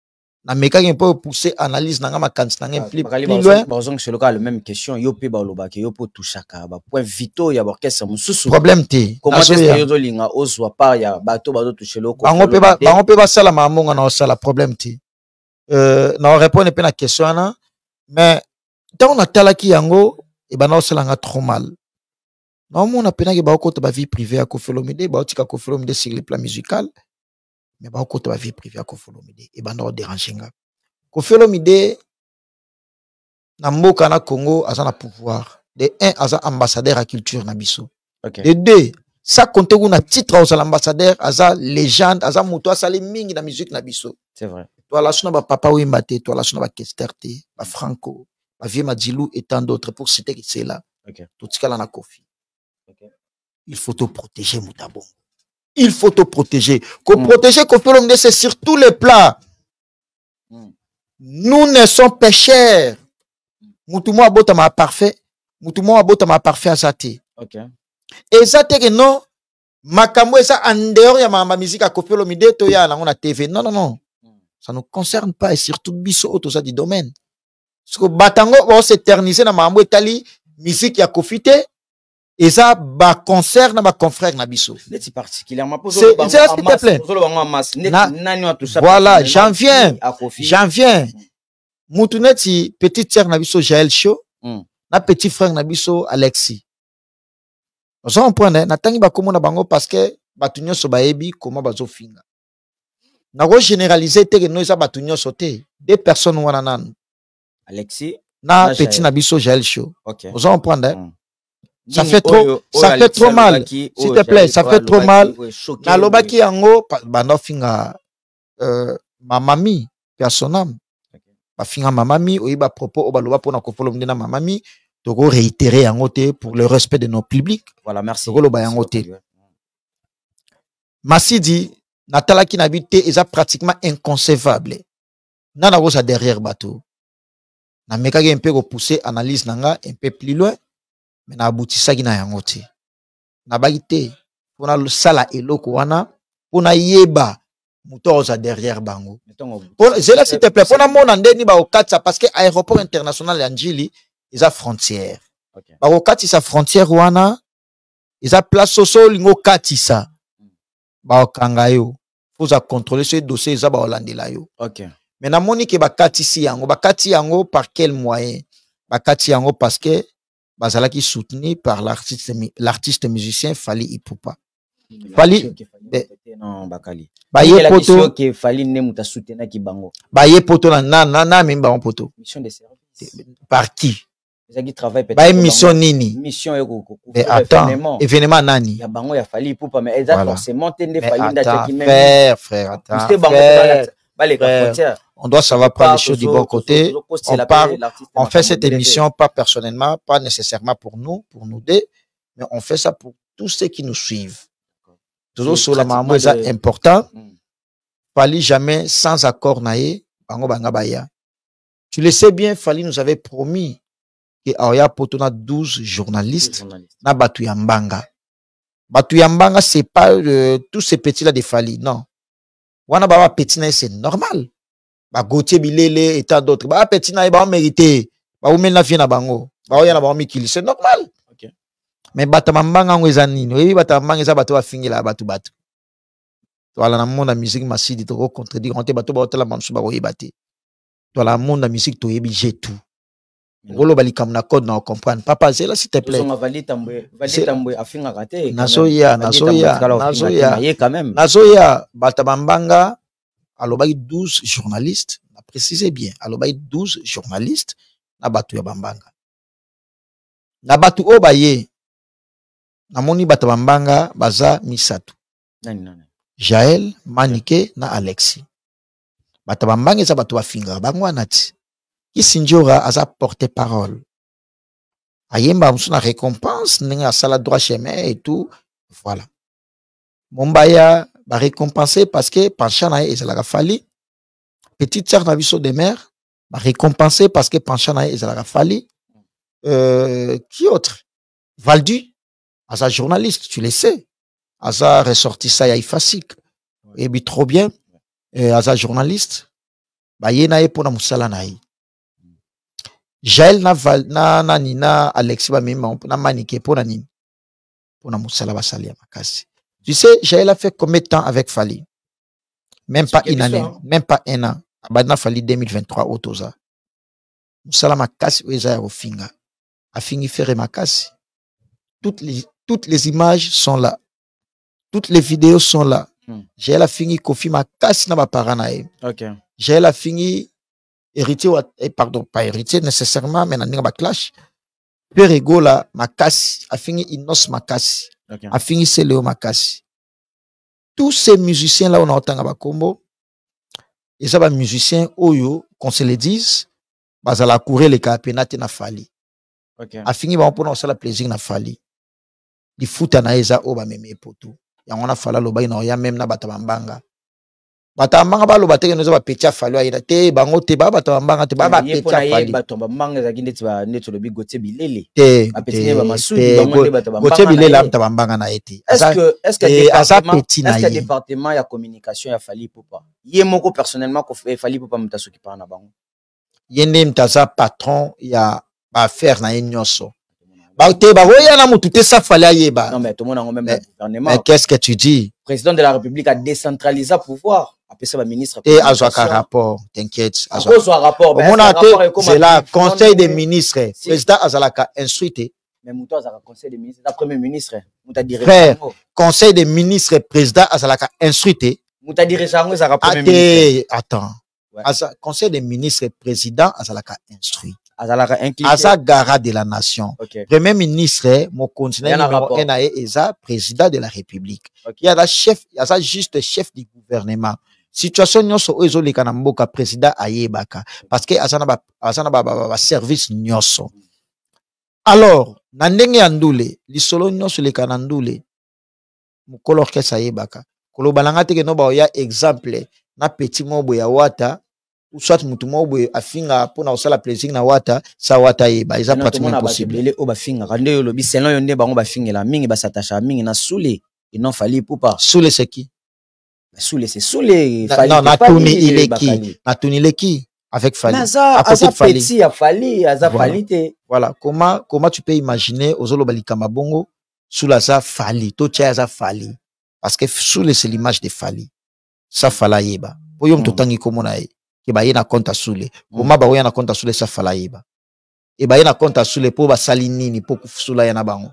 [SPEAKER 1] na mekaki un peu pousser analyse nanga makanisi nanga plus
[SPEAKER 2] loin. C'est le cas la même question. Yo pe ba lobaki yo po touchaka ba point vito ya orchestre mususu.
[SPEAKER 1] Problème te.
[SPEAKER 2] Comment est-ce que yo linga ozwa par ya bato ba toucher loko.
[SPEAKER 1] Bango pe ba sala mamonga na osala problème te. Na répondre pe na question na mais tant on a talaki yango et ben na osala nga trop mal. Non mon apena ke ba okota ba vie privée à Koffi Olomide ba otika Koffi Olomide sur le plan musical. Mais ba okota ba vie privée à Koffi Olomide et ben na déranger nga. Koffi Olomide na mboka na Congo aza na pouvoir. De 1 aza ambassadeur à culture na biso.
[SPEAKER 2] Okay.
[SPEAKER 1] De 2 ça compte na titre aux l'ambassadeur aza légende aza muto asali mingi na musique na biso.
[SPEAKER 2] C'est vrai.
[SPEAKER 1] Toi la sona ba Papa Wemba te, toi la sona ba Kester te, ba Franco, ba Vieux Madilou et tant d'autres pour citer que c'est là.
[SPEAKER 2] OK.
[SPEAKER 1] Tout ce là na Koffi.
[SPEAKER 2] Okay.
[SPEAKER 1] Il faut te protéger Moutabo. Il faut te protéger. Protéger Koffi Olomide c'est sur tous les plans. Nous ne sommes pécheurs. Moutumo abota ma parfait. Moutumo abota ma parfait azate.
[SPEAKER 2] OK.
[SPEAKER 1] Et ça que non makambo ça en dehors ya ma musique à Koffi Olomide to ya na on a TV. Non non non. Ça ne nous concerne pas et surtout biso auto ça du domaine. Parce que batango va s'éterniser na mambo etali musique ya Koffi te et ça ba concerne ba confrère na biso.
[SPEAKER 2] C'est particulièrement pour
[SPEAKER 1] c'est là s'il te plaît. Voilà, j'en viens. Moutouneti petite sœur na biso Jaël Show. Na petit frère na biso Alexis. Nous on prend na tangi ba komo na bango parce que batu nyonso baebi comment bazo finga. Na go généraliser te que nous a batu nyonso te. Deux personnes wana nanu.
[SPEAKER 2] Alexis
[SPEAKER 1] na petit na biso Jaël Show.
[SPEAKER 2] Okay.
[SPEAKER 1] Nous on prend ça fait trop mal. S'il te plaît, ça fait trop mal. Na lobaki yango bando finga ma mamie personnam. Ba finga ma mamie oyiba propos obaloba pona Koffi Olomide na ma mamie. Donc, réitérer en côté pour le respect de nos publics.
[SPEAKER 2] Voilà, merci.
[SPEAKER 1] Massi dit, Natala qui n'habite est pratiquement inconcevable. Nana rosa derrière bateau. Na meka un peu repousser analyse nanga un peu plus loin. Mais na abouti ça qui na yangote. Na bagite. Pour na sala eloko wana. Pour na yeba. Mouto rosa derrière bango. Je laisse s'il te plaît. Pour na mon ande ni ba okatsa parce que aéroport international Anjili. Ils ont frontière.
[SPEAKER 2] Okay.
[SPEAKER 1] Bako katisa frontière wana, ils ont place soso lingo katisa. Bako kangayo. Faut à contrôler ce dossier ils ont ba holandela yo.
[SPEAKER 2] OK.
[SPEAKER 1] Mais na moni ke bakatisi yango, bakati yango par quel moyen? Bakati yango parce que bazalaki soutenu par l'artiste musicien Fally Ipupa. Fally
[SPEAKER 2] non bakali.
[SPEAKER 1] Baye poto
[SPEAKER 2] que Fally ne muta soutenir ki bango.
[SPEAKER 1] Baye poto na mimba on poto.
[SPEAKER 2] Mission de service.
[SPEAKER 1] Par qui?
[SPEAKER 2] Ils travaillent peut-être.
[SPEAKER 1] Bah mission nini?
[SPEAKER 2] Mission
[SPEAKER 1] mais attends, événement nani?
[SPEAKER 2] Ya bango ya Fally Ipupa mais ils ont forcément tendé Fally
[SPEAKER 1] ndaki
[SPEAKER 2] même.
[SPEAKER 1] Frère, attends. On doit savoir prendre les choses du bon côté. On fait cette émission pas personnellement, pas nécessairement pour nous deux, mais on fait ça pour tous ceux qui nous suivent. Toujours sur la maman est important. Fally jamais sans accord naé, bango banga baya. Tu le sais bien, Fally nous avait promis que Aoya Potona 12 journalistes na Batu Yambanga. Batu Yambanga, c'est pas tous ces petits-là de Fally, non. Wana baba petit na c'est normal. Ba Gauthier Bilele et tant d'autres. Ba petit na ba mérité. Ba ou na vie na bango. Ba oya na ba mikili, c'est normal.
[SPEAKER 2] Okay.
[SPEAKER 1] Mais Bata Mambanga ngweza nini? Oui, Bata Mambanga za Batu wa fingila Batu Batu. Voilà na monde la musique Massi dit to contredire on te Batu ba hotela mansu ba oyebate. Dans le monde de la musique, tu as tout. Rolo bali kam na code na comprendre. Papa, c'est là s'il te plaît. Nazoya, Batabambanga, alobay 12 journalistes. Précisez bien, alobay 12 journalistes. Na batu ya bambanga. Na batu obaye. Na moni Batabambanga, baza misatu. Jaël, Manike, na Alexis. Batabambanga eza batu bafinga bango anati. Kisinjora aza porter parole. Ayemba musuna récompense ninga sala droit chemin et tout. Voilà. Mombaya ba récompenser parce que penchana ezalaka Fally. Petite sœur na biso de mère ba récompenser parce que penchana ezalaka Fally. Qui autre? Valdu asa journaliste, tu le sais. Asa ressorti ça ya Ifasik. Et bien trop bien. Asa journaliste. baye na ye pona musala na ye. Jaël na Alexis ba mema na manike pona nini pona musala basali ya makasi. Tu sais, Jaël a fait combien de temps avec Fali? Même pas une année, même pas un an. Abadna Fali 2023 Otoza. Musala makasi oeza ya ofinga. A fini faire makasi. Toutes les images sont là. Toutes les vidéos sont là. Jaël a fini Kofi makasi na ba paranae.
[SPEAKER 2] OK.
[SPEAKER 1] Jaël a fini héritier pardon, pas héritier nécessairement mais na ba clash. Peregola makasi a fini Inos makasi.
[SPEAKER 2] Okay.
[SPEAKER 1] A fini Seleo makasi. Tous ces musiciens là on entend ba combo. Et ça ba musiciens oyo qu'on se le dise bazala courir les capenate na Fali.
[SPEAKER 2] OK.
[SPEAKER 1] A fini ba on pona osala plaisir na Fali. Di futa na eza o ba meme poto. Ya ngona fala lo ba ina ya même na batabambanga. Batabambanga ba lo bateke no za ba pecha Fali aida te bango te ba batabambanga te ba ba pecha Fali.
[SPEAKER 2] Batabambanga za kinde ba neto lo bigote bilele.
[SPEAKER 1] Te
[SPEAKER 2] ba petine ba masudi bango te batabambanga.
[SPEAKER 1] Gote bilele am tabambanga na ete.
[SPEAKER 2] Est-ce que département ya communication ya Fali Ipupa. Ye moko personnellement ko Fali Ipupa mutasoki pa na bango.
[SPEAKER 1] Yende mtaza patron ya ba affaire na enyoso. Ba te ba roya na mutu te sa Fali ayeba.
[SPEAKER 2] Non mais tout le monde a même le gouvernement.
[SPEAKER 1] Mais qu'est-ce que tu dis?
[SPEAKER 2] Le président de la République a décentralisé le pouvoir. Après ça, le ministre.
[SPEAKER 1] Et à un rapport, t'inquiète.
[SPEAKER 2] À cause d'un rapport.
[SPEAKER 1] C'est la conseil des ministres. Le président Azalaka instruité.
[SPEAKER 2] Mais Mouto Azalaka conseil des ministres. Le premier ministre.
[SPEAKER 1] Frère, conseil des ministres, président Azalaka instruité.
[SPEAKER 2] Mouta dirigeant Azalaka premier ministre.
[SPEAKER 1] Attends. Conseil des ministres, président Azalaka instruit.
[SPEAKER 2] Azalaka incliné.
[SPEAKER 1] Azagara de la nation.
[SPEAKER 2] Okay.
[SPEAKER 1] Premier ministre, mon continent numéro 1 est président de la République. Okay. Il y a la chef, il y a ça juste chef du gouvernement. Situation nyoso ozo le kanamboka président ayebaka parce que asana ba service nyoso. Alors, na ndenge ya ndule, lisolo nyoso le kanandule. Mukolo orchestre ayebaka. Kolo balanga teke no ba ya exemple na petit mobo ya wata ou soit mutu mobo afinga pona osala plaisir na wata sa wata yeba eza pratiquement impossible.
[SPEAKER 2] Le o ba finga kande yo lobi selon yo nde bango ba fingela mingi ba s'attacha mingi na Soule et non Fali Ipupa.
[SPEAKER 1] Soule c'est qui?
[SPEAKER 2] Soule c'est Soule.
[SPEAKER 1] Non, na tourné il est qui? Na tourné il est qui avec Fali?
[SPEAKER 2] À côté de Fali. Petit à Fali, à Fali te.
[SPEAKER 1] Voilà, comment tu peux imaginer ozolo balikama bongo Soule za Fali, to tia za Fali parce que Soule c'est l'image de Fali. Ça fala yeba. Poyom totangi komona e. Ke ba yena konta Soule. Comment ba yena konta Soule ça fala yeba. E ba yena konta Soule po ba sali nini po kufusula yana bango.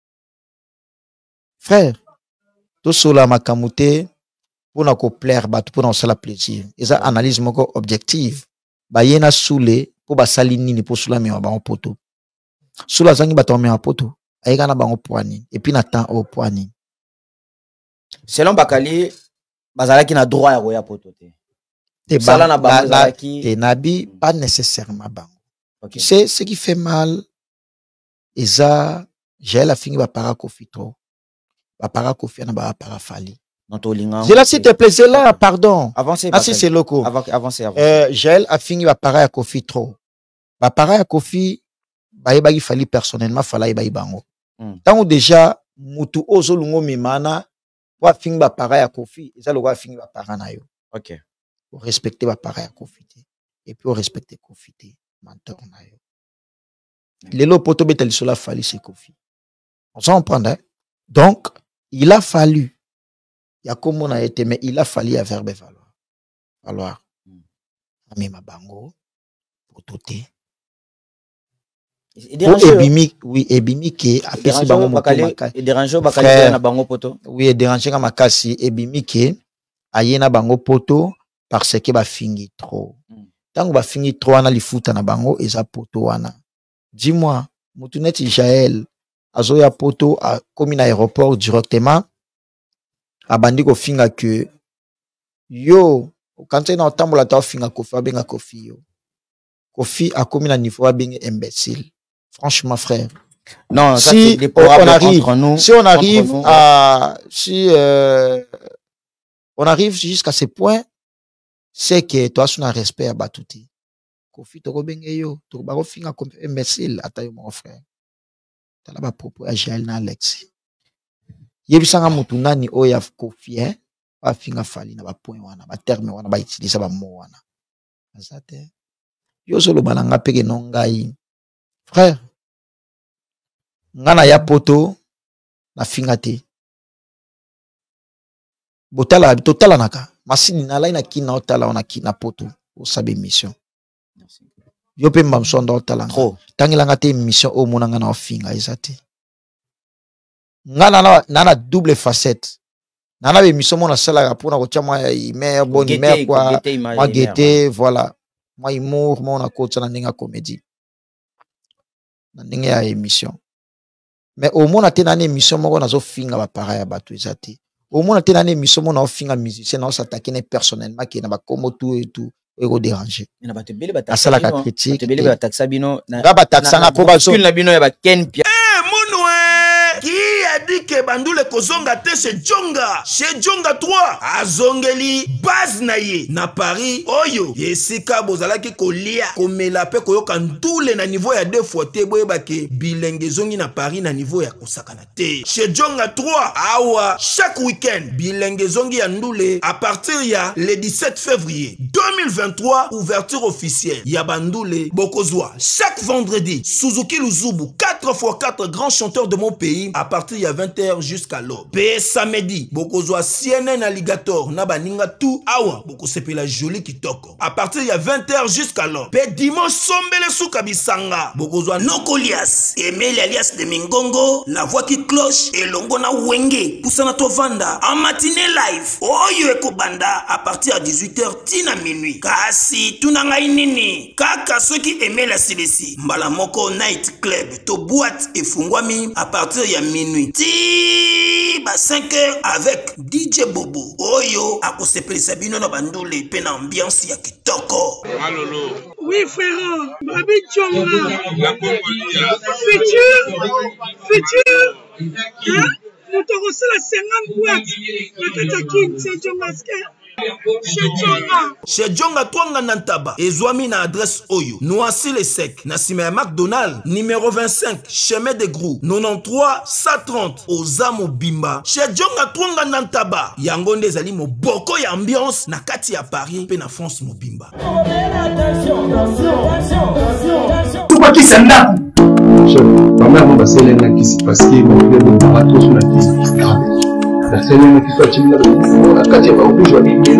[SPEAKER 1] Frère, to sola makamute pour na ko plaire batu pour na sala plaisir. Eza analyse moko objective. Ba yena Soule po ba sali nini po sula me bango poto. Soula zangi batu me poto. Ayeka na bango poani et puis na temps au poani.
[SPEAKER 2] Selon Bakali bazalaki na droit ya roya poto te.
[SPEAKER 1] Sala na bango bazalaki et nabi pas nécessairement bango. Okay. C'est ce qui fait mal. Eza j'ai la fini ba para Kofi trop. Ba para Kofi na ba para Fali. Je la s'il te plaît, c'est là, pardon.
[SPEAKER 2] Avancez.
[SPEAKER 1] Ah si c'est loco.
[SPEAKER 2] Avancez.
[SPEAKER 1] J'ai a fini ba para Kofi trop. Ba para Kofi ba yeba gi Fali personnellement fala yeba bango. Tant déjà mutu ozolungo mimana wa fini ba para Kofi, eza lo wa fini ba para na yo.
[SPEAKER 2] OK.
[SPEAKER 1] Pour respecter ba para Kofi et puis respecter Kofi mentor na yo. Lelo poto betali sola Fali c'est Kofi. On s'en prend hein. Donc, il a fallu il y a comme on a été mais il a fallu à verbe valoir. Amema bango pour toté. Ebimi oui ebimi ke apesi bango mokaka.
[SPEAKER 2] Et déranger bakali na bango poto.
[SPEAKER 1] Oui, déranger makasi ebimi ke ayena bango poto parce que ba fingi trop. Tango ba fingi trop ana lifuta na bango eza poto wana. Dis-moi, mutuneti Jaël azoya poto a komi na aéroport directement abandi ko finga que yo quand tu es dans tambola ta finga Kofi abenga Kofi yo. Kofi a komi na niveau abenga imbécile. Franchement frère.
[SPEAKER 2] Non,
[SPEAKER 1] si
[SPEAKER 2] on
[SPEAKER 1] arrive
[SPEAKER 2] entre nous,
[SPEAKER 1] si on arrive à on arrive jusqu'à ce point c'est que toi tu as respect à batuti. Kofi to ko benga yo, to ba ko finga comme imbécile atayo mon frère. Tala ba propos à Jaël na Alex. Yebisanga mutu nani oya Kofi ba finga Fali na ba point wana ba terme wana ba utiliser ba mot wana. azate yo solo balanga peke no ngai frère ngana ya poto na fingate botala totala naka masini na lai na kina otala ona kina poto o sabe mission yo pe mbamsonda otala
[SPEAKER 2] trop
[SPEAKER 1] tangilanga te mission o monanga na ofinga ezate ngana na double facette nana be mission mona sala pour na kotia moi imer bon imer quoi moi guetter voilà moi humour mona kotsa na ninga comédie na ninga ya émission mais au moins na tena émission moko na zo finga ba pareil bato ezate au moins na tena émission mona ofinga musicien na s'attaquer personnellement qui na ba comme tout et tout ego déranger
[SPEAKER 2] na bato bele ba
[SPEAKER 1] asala ka critique
[SPEAKER 2] bele ba taxa bino
[SPEAKER 1] na ba taxa na po ba so
[SPEAKER 2] na bino ya ba Ken Pia
[SPEAKER 4] Qui a dit que Bandoule Kozonga te chez Djonga? Chez Djonga 3, à Zongeli, base naye, na Paris, oyo, yesika bozalaki kolia, komelape koyoka ndoule na niveau ya 2 fois te, boye bake, bilenge zongi na Paris na niveau ya kosakana te. Chez Djonga 3, awa, chaque week-end, bilenge zongi ya ndoule, à partir ya le 17 février 2023, ouverture officielle, ya Bandoule Bokozwa, chaque vendredi, Suzuki Luzubu, 4x4 grands chanteurs de mon pays, à partir il y a 20h jusqu'à l'aube. P samedi, Bokozwa CNN Alligator, Nabaninga tout, awa, Bokosepe la jolie qui toque. À partir il y a 20h jusqu'à l'aube. P dimanche Sombele Soukabisanga, Bokozwa Nokolias, Emel alias de Mingongo, la voix qui cloche, et Longona Wenge, Poussana Tovanda, en matinée live, Oyo Ekobanda, à partir à 18h, Tina minuit. Kasi, Tunanga Inini, Kaka ceux qui aimaient la CDC, Mbalamoko Night Club, to boîte et Fungwami, à partir il y a minuit. Ti ba 5h avec DJ Bobo. Oyo a kosepeli sabino na Bandoule pe na ambiance ya kitoko.
[SPEAKER 6] Malolo.
[SPEAKER 7] Oui frère, Babi Djonga.
[SPEAKER 6] La Congolia.
[SPEAKER 7] Futur. Hein? Nous te reçons la 50 boîtes. La Katakin, c'est Djonga.
[SPEAKER 4] Chez Djonga Twanga Nantaba, Ezwami na adresse Oyo, Noisy les Sec, Nassime McDonald, numéro 25, chemin de Grou, 93 130, Ozamo Bimba. Chez Djonga Twanga Nantaba, Yangonde Zali mo boko ya ambiance, na kati ya Paris, pe na France mo Bimba.
[SPEAKER 8] Tout pas qui s'en a. Chef, ma mère m'a passé l'un qui parce qu'il m'a fait de bateau sur la piste. La scène qui soit timide, la quatrième va ouvrir, je vais dire,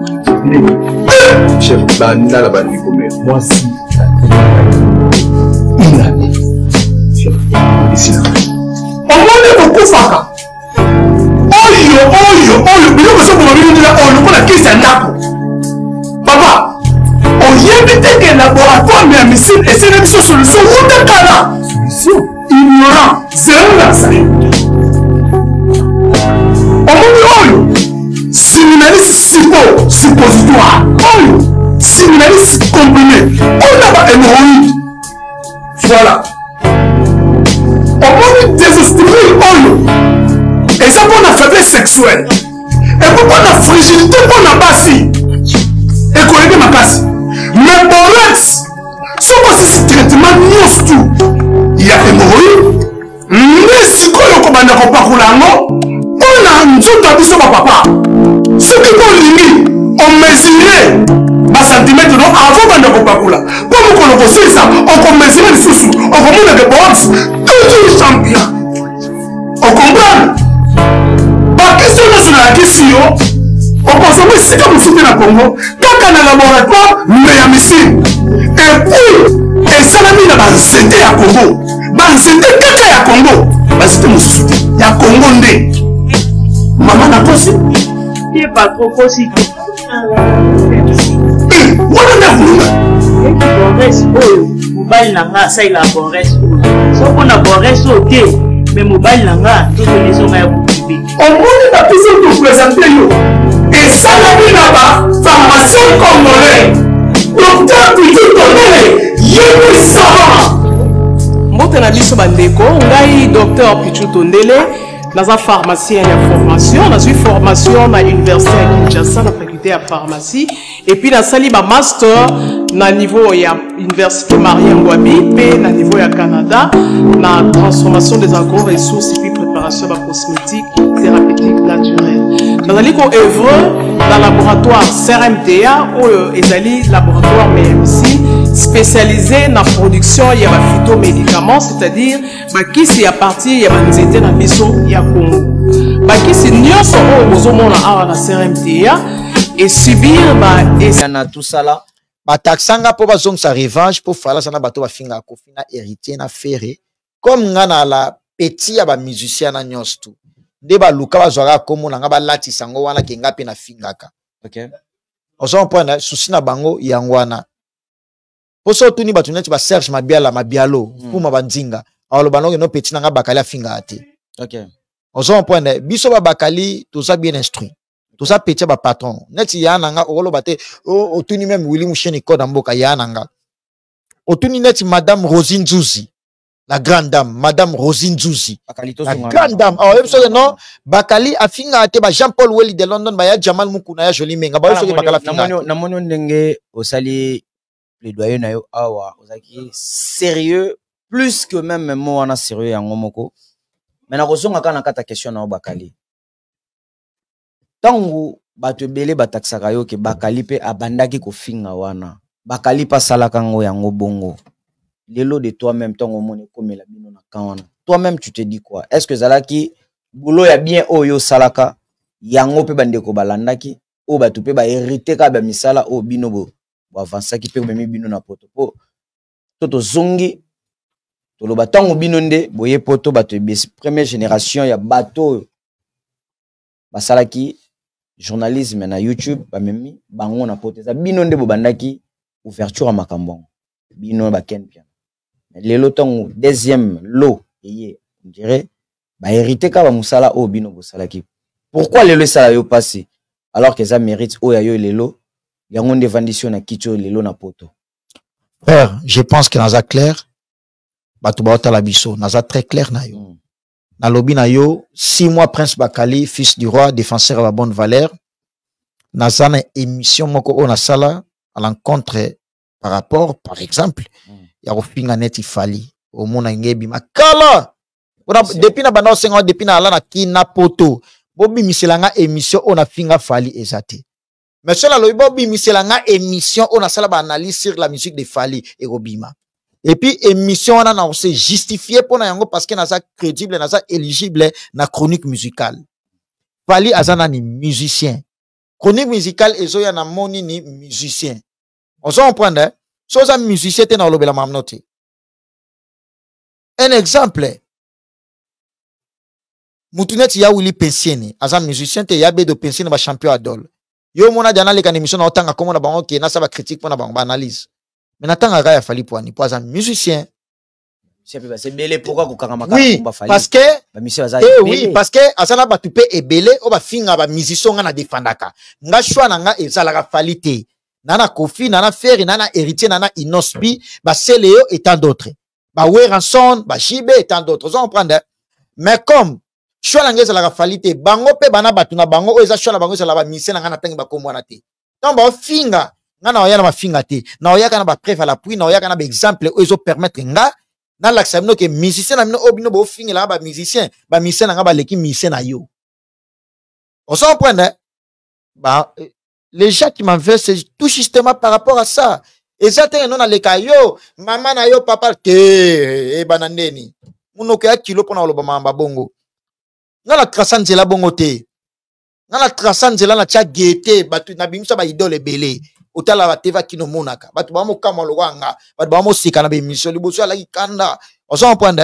[SPEAKER 8] chef, banda la bande comme moi si, une année, chef, ici là. On m'a beaucoup faka. Oyo, mais nous sommes pour venir là, on nous a qui c'est napo. Papa, on y évite que laboratoire mais missile et c'est une solution, où t'es là? Solution, ignorant, zéro la salle. Séminaliste suppositoire, séminaliste comprimé, on a pas hémorroïde. Voilà. On peut désestimuler et ça pour la faiblesse sexuelle. Et pour la fragilité pour la basse. Et connaître ma casse. Mais borex, ce que traitement news tout. Il y a hémorroïde. Mais si quoi le commandant pas pour l'amour, on a un jour d'habitude papa. Ce qui est on mesurait ma centimètre avant de ne pas pour là. Pour nous connaître ça, on mesurait les sous, on commande des box, toujours champion. On comprend. Par question nationale, question, on consomme ce que vous soutenez dans le Congo, quand on a un laboratoire, mais à missile. Et puis, et ça l'a mis dans la santé à Congo. Dans la santé, quand il y a Congo, c'était mon soutien. Il y a Congo ndé. Maman n'a pas su.
[SPEAKER 7] Il n'est pas trop possible.
[SPEAKER 8] On a voulu.
[SPEAKER 7] Et qui borresse, mobile nanga, ça il a borresse. Si on a borresse, ok. Mais mobile nanga, tout les hommes à vous priver.
[SPEAKER 8] On peut la personne de présenter. Et ça l'a mis là-bas, pharmacien congolais. Docteur Pitou Tondele, Yémi Sama.
[SPEAKER 9] Mbotana biso bandeko, ngai docteur Pitou Tondele. Dans un pharmacien de formation, dans une formation à l'université de Kinshasa, la faculté de pharmacie, et puis dans un master na niveau ya université Marie Ngouabi, puis na niveau ya Canada, na transformation des agro-ressources et puis préparation préparation de cosmétique thérapeutique naturelle. Dans le œuvre dans le laboratoire CRMTA ou les laboratoire MMC spécialisé dans la production de phytomédicaments, c'est-à-dire qui c'est à partir de la maison ya Congo. Qui c'est nyonso au na CRMTA et subir
[SPEAKER 2] et tout ça là.
[SPEAKER 1] Bataksanga po bazong sa revanche po fala sana bato bafinga kofina héritier na ferré comme ngana la petit ya ba musicien na nyonsto nde ba luka bazwaka komo na nga ba lati sango wana ke ngapi na fingaka.
[SPEAKER 2] OK.
[SPEAKER 1] Ozo point souci na bango yangwana. Poso tuni batu neti ba Serge Mabialo kuma bandinga awolo banonge no petit na nga bakali afinga ate.
[SPEAKER 2] OK.
[SPEAKER 1] Ozo point biso ba bakali tout ça bien instruit. Tout ça petit ba patron neti yananga okolo bate otuni même Willy Moucheni ko mboka yananga otuni neti madame Rosine Zouzi la grande dame madame Rosine Zouzi la grande dame non bakali afinga ate ba Jean-Paul Welly de London ba ya Jamal Mukuna ya Jolie Menga ba so ke bakala finga
[SPEAKER 2] na mono ndenge osali plaidoyer na yo awa ozaki sérieux plus que même moi wana sérieux yango moko mais na kozonga kana kata question na bakali. Tangu bato ebele bataksaka yo ke bakali pe abandaki kofinga wana bakali pa salaka ngo yango bongo lelo de toi-même tango mone komela bino na kawana toi-même tu te dis quoi? Est-ce que zalaki boulot ya bien oyo salaka yango pe bandeko balandaki o bato pe ba hérité ka ba misala o bino bo avancaki pe memi bino na poto po toto zongi tolo batango bino nde boye poto bato ebesi première génération ya bato basalaki journalisme na YouTube bamemi bango na poteza bino nde bobandaki ouverture à makambo bino ba ken piano lelo tongo deuxième lot eye on dirait ba hérité ka ba musala o bino bosalaki pourquoi lelo sala yo passé alors que ça mérite o ya yo lelo yango nde vendition na kicho lelo na poto.
[SPEAKER 1] Frère, je pense que naza clair bato ba otala biso naza très clair na yo. Na lobi na yo 6 mois Prince Bakali fils du roi défenseur à la bonne valeur nazana émission moko on a sala à l'encontre par rapport par exemple ya kofinga neti fali au mona ngebi makala depuis na banda sengo depuis na ala na kina poto bobi miselanga émission on a finga fali ezate mais cela lobi bobi miselanga émission on a sala ba analyse sur la musique de Fali et Robima. Et puis émission on a aussi justifié pour yango parce que naza crédible naza éligible na chronique musicale. Fali azana ni musicien. Chronique musicale ezoya na moni ni musicien. On s'en prendre so za musicien te na lobela mamnote. Un exemple. Mutunet ya Willy Pensiene aza musicien te ya bedo Pensiene ba champion adol. Yo mona jana le kan émission na otanga komo na bango ke na sa ba critique pona bango ba analyse. Mais natanga ga ya Fali Pouani pour un musicien.
[SPEAKER 2] C'est belé pourquoi kokangamaka
[SPEAKER 1] oui, parce que oui, parce que asana batupe ebele o ba finga ba musicien nga na defandaka. Nga choix na nga ezalaka Fali te. Nana Kofi, nana Ferry, nana Héritier, nana Inosbi, ba Seleo et tant d'autres. Ba Weranson, ba Shibe et tant d'autres. On prend. Mais comme choix na nga ezalaka Fali te, bango pe bana batuna bango o eza choix na bango ezalaka ba musicien nga na tangi ba komwana te. Donc ba finga nga na oyana ba finga te na oyaka na ba preuve à l'appui na oyaka na ba exemple ozo permettre nga na l'accès que musicien na mino obino bo finga la ba musicien nga ba leki musicien na yo on s'en prend bah les gens qui m'en veulent c'est tout justement par rapport à ça et ça te non na leka yo maman na yo papa te e banandeni muno ke kilo pona loba mamba bongo nga la traçanze la bongo te nga la traçanze la na tia gete batu na bimisa ba idole belé otala bateva kino monaka batu ba mo kama lwanga batu ba mo sika na be mission liboso ala kanda ozo prendre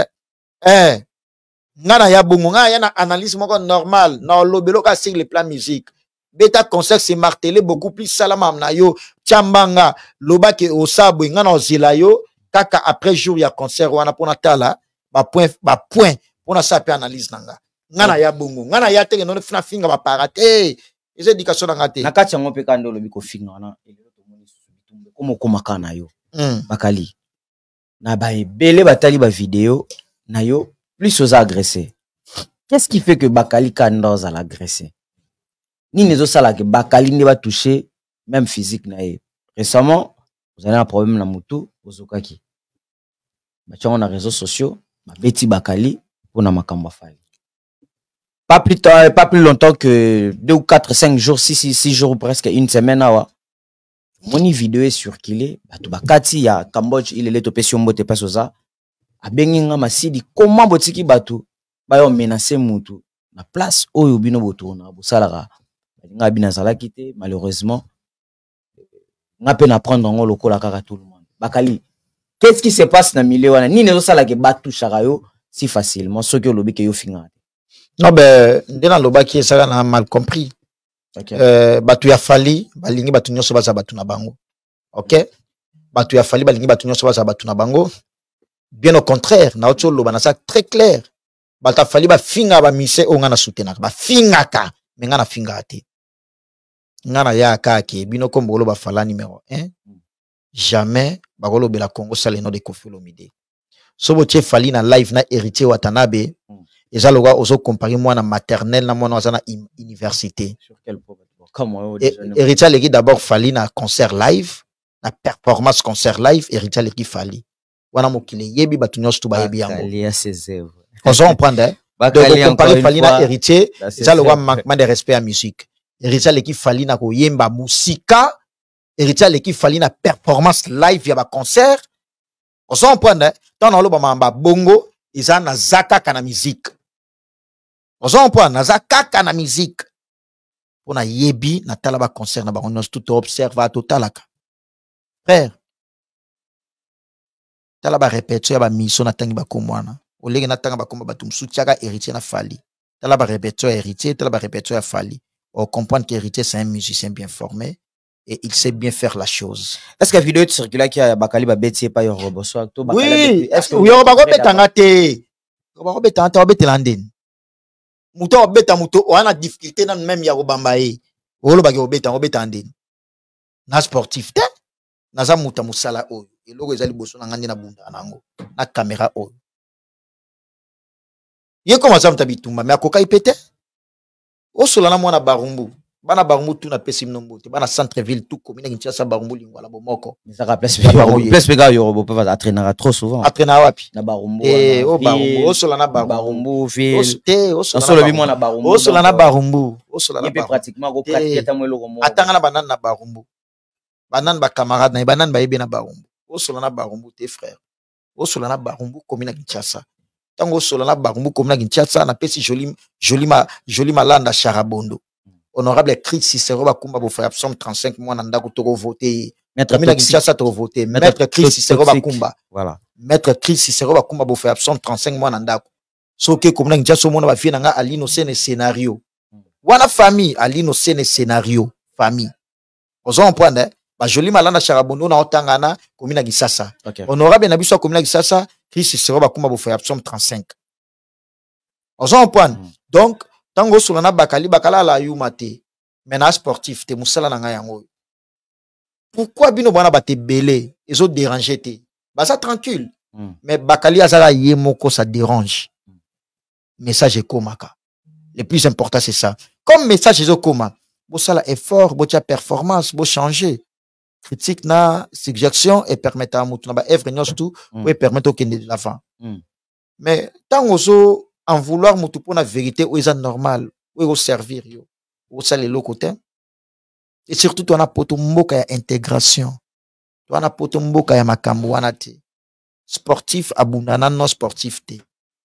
[SPEAKER 1] ngana ya bongo nga ya na analyse moko normal na lobelo ka sur le plan musique beta concert c'est martelé beaucoup plus salama na yo tiambanga loba ke osabwe ngana ozila yo kaka après jour ya concert wana pona tala ba point pona sa pe analyse nanga ngana ya bongo ngana ya teke non fina finga ba parate eza éducation na ngate
[SPEAKER 2] na kati yango pe kando lobi ko finga wana elelo to moni subitumbe komo komaka na yo bakali na ba ebele batali ba vidéo na yo plus aux agressés. Qu'est-ce qui fait que bakali kandoz à l'agresser ni nezo sala que bakali ne va toucher même physique na ye récemment vous avez un problème na mutu ozokaki ba tchongo na réseaux sociaux ba beti bakali pona makamba fali pas plus longtemps que 2 ou 4, 5 jours, 6 jours, presque une semaine. Mon vidéo est circulée. Bakati ya Cambodge, il est topé sur mbote pasoza. A benginga masidi comment botiki batu ba yo menacer mutu na place oyo bino botona bosalaka nga bina zala kité malheureusement nga pe na prendre ngo lokola kaka tout le monde. Bakali, qu'est-ce qui se passe na milieu wana ni nezo sala ke batu shaka yo si facilement ce que lobi ke yo finga.
[SPEAKER 1] Non ben ndena loba ki esaka na mal compris. Okay. Batu ya fali balingi batu nyonso baza batu na bango. OK? Batu ya fali balingi batu nyonso baza batu na bango. Bien au contraire, na otso loba na ça très clair. Bata fali ba finga ba mise o ngana soutenaka. Ba finga ka, mais ngana finga ate. Ngana ya ka ke bino kombo ba fala numéro 1. Jamais ba golo bela Congo sale no de Koffi Olomide. So botie fali na live na héritier Watanabe. Eza loga ozo comparer moi na maternelle na moi na université.
[SPEAKER 2] Sur quel problème? Comment
[SPEAKER 1] héritier legi d'abord fali na concert live, na performance concert live, héritier legi fali. Wana mokile yebi batu nyonso tu ba yebi yango. On s'en prendre. Donc comparer fali na héritier, eza loga manquement de respect à musique. Héritier legi fali na ko yemba musika, héritier legi fali na performance live ya ba concert. On s'en prendre. Tant na lo ba mamba bongo, eza na zaka kana musique. On s'en prend na zaka na musique. Pour na yebi na talaba concert na ba on tout observe à totalaka. Frère. Talaba répétition ya ba mission na tangi ba komwana. Olenge na tanga ba komba batum soutiaka héritier na fali. Talaba répétition héritier, talaba répétition ya fali. On comprend qu'héritier c'est un musicien bien formé et il sait bien faire la chose.
[SPEAKER 2] Est-ce que la vidéo circule qui a Bakali ba beti pa yoro boso to
[SPEAKER 1] Bakali? Oui, est-ce que yoro ba betanga te. Ba betanga te betelanden. Muto obeta muto wana difficulté na même ya robamba e. Olo ba obeta ndeni. Na sportif te. Na za muta musala oyo. Eloko ezali boso na ngandi na bunda nango. Na caméra oyo. Ye comment ça mtabitumba mais akoka ipete? Osola na mwana Barumbu. Bana Barumbu tout na pesi mnombo te. Bana centre ville tout commune Kinshasa Barumbu lingwala bomoko.
[SPEAKER 2] Mais ça rappelle place pega yoro peut pas entraîner trop souvent.
[SPEAKER 1] Entraîner wapi?
[SPEAKER 2] Na Barumbu.
[SPEAKER 1] Eh o Barumbu, osola na Barumbu.
[SPEAKER 2] Ville.
[SPEAKER 1] Osola bi mwana Barumbu. Osola na Barumbu. Osola na Barumbu.
[SPEAKER 2] Pratiquement go pratiquer ta mwelo ko mo.
[SPEAKER 1] Atanga na banane na Barumbu. Banane ba camarade na banane ba yebe na Barumbu. Osola na Barumbu tes frères. Osola na Barumbu commune Kinshasa. Tango osola na Barumbu commune Kinshasa na pesi joli malanda Charabondo. Honorable Chris Cicero Bakumba bo frère Psalm 35 mois nanda ko toko voter. Maître Kinshasa to voter. Maître Chris Cicero Bakumba.
[SPEAKER 2] Voilà.
[SPEAKER 1] Maître Chris Cicero Bakumba bo frère Psalm 35 mois nanda ko. Soke commune Kinshasa mona ba fi nanga alino sene scénario. Wana famille alino sene scénario famille. Ozo comprendre ba joli malanda Charabondo na otangana commune Kinshasa. Honorable na biso commune Kinshasa Chris Cicero Bakumba bo frère Psalm 35. Ozo comprendre. Donc tango solana bakali bakala la yumate mena sportif te musala na nga yango. Pourquoi bino bana ba te belé ezo déranger te basa tranquille mais bakali azala yemoko ça dérange. Message komaka le plus important c'est ça comme message ezo koma bo sala effort bo tia performance bo changer critique na suggestion et permettre à mutu na ba œuvre nyos tout pour permettre au kende de l'avant. Mais tango so en vouloir mutu pour la vérité ou est normal ou servir yo ou ça les côté et surtout tu as poto mboka ya intégration tu as poto mboka ya makambo wana te sportif abundana non sportif te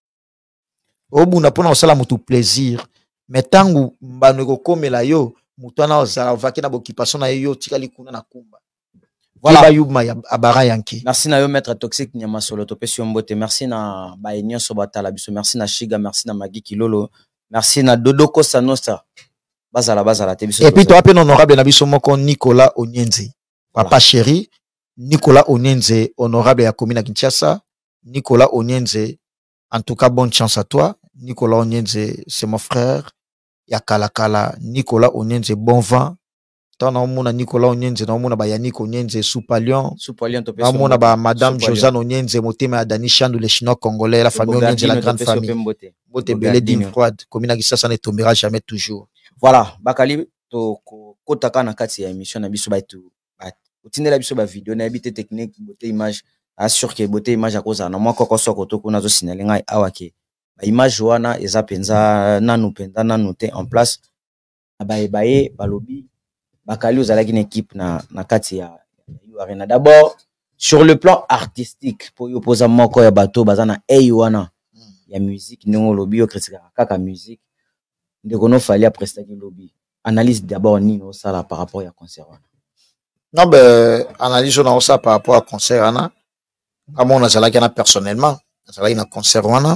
[SPEAKER 1] obuna pona osala mutu plaisir mais tangu mbano ko komela yo mutu na osala vaki na bokipation na yo tikali kuna na kumba. Voilà.
[SPEAKER 2] Merci na yo maître toxique nyama solo to pesi mbote. Merci na ba enyo so batala biso. Merci na Shiga, merci na Magi Kilolo. Merci na Dodoko Sanosta. Bazala te biso.
[SPEAKER 1] Et puis toi appelle honorable na biso moko Nicolas Onyenze. Papa chéri Nicolas Onyenze, honorable ya commune Kinshasa. Nicolas Onyenze, en tout cas bonne chance à toi. Nicolas Onyenze, c'est mon frère. Ya Kalakala, Nicolas Onyenze, bon vent. Na mona Nicolas Onyenze na mona ba Yannick Onyenze Soupalion to pesa na mona ba madame Josane Onyenze motema ya Dani Chandu les Chinois congolais la famille Onyenze la grande famille bote belé d'une froide commune Kinshasa ne tombera jamais toujours.
[SPEAKER 2] Voilà bakali to kotaka na kati ya émission na biso ba tu utindela biso ba vidéo na habité technique bote image assure que bote image à cause na moi koko soko to kuna zo signaler ngai awake image wana eza penza nanu te en place baye balobi bakali ozalaki une équipe na kati ya arena. D'abord sur le plan artistique pour yo posa moko ya bato bazana wana ya musique ndongo lobi yo kritika kaka musique ndeko no fali après ça ki lobi analyse d'abord nino sala par rapport à concert wana.
[SPEAKER 1] Non ben analyse on a ça par rapport à concert wana comme on a zalaki na personnellement zalaki na concert wana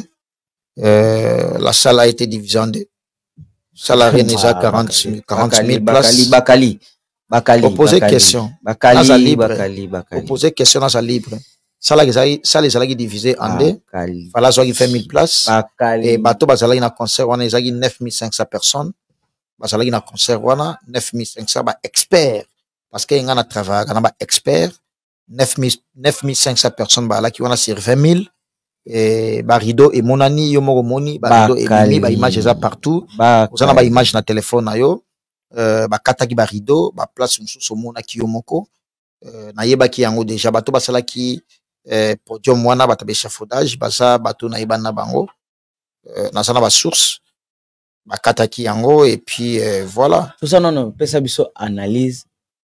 [SPEAKER 1] la salle a été divisée en deux. Salle arena déjà 40 000 places. Bakali poser question Bakali poser question dans sa libre. Salle les divisé en deux. Fala zo qui fait 1000 places et bateau bazalaki na concert wana ezaki 9500 personnes. Bazalaki na concert wana 9500 ba expert parce que ngana travail kana ba expert 9500 personnes ba la qui wana sur 20 000 et ba rideau et monani yo moko moni ba rideau et mimi ba image za partout ozana ba image na téléphone na yo ba kataki ba rideau ba place mususu mona ki yo moko na yeba ki yango déjà bato basala ki podium wana batabe échafaudage basa bato na yeba na bango na sana ba source ba kataki yango et puis voilà
[SPEAKER 2] tout ça non pesa biso analyse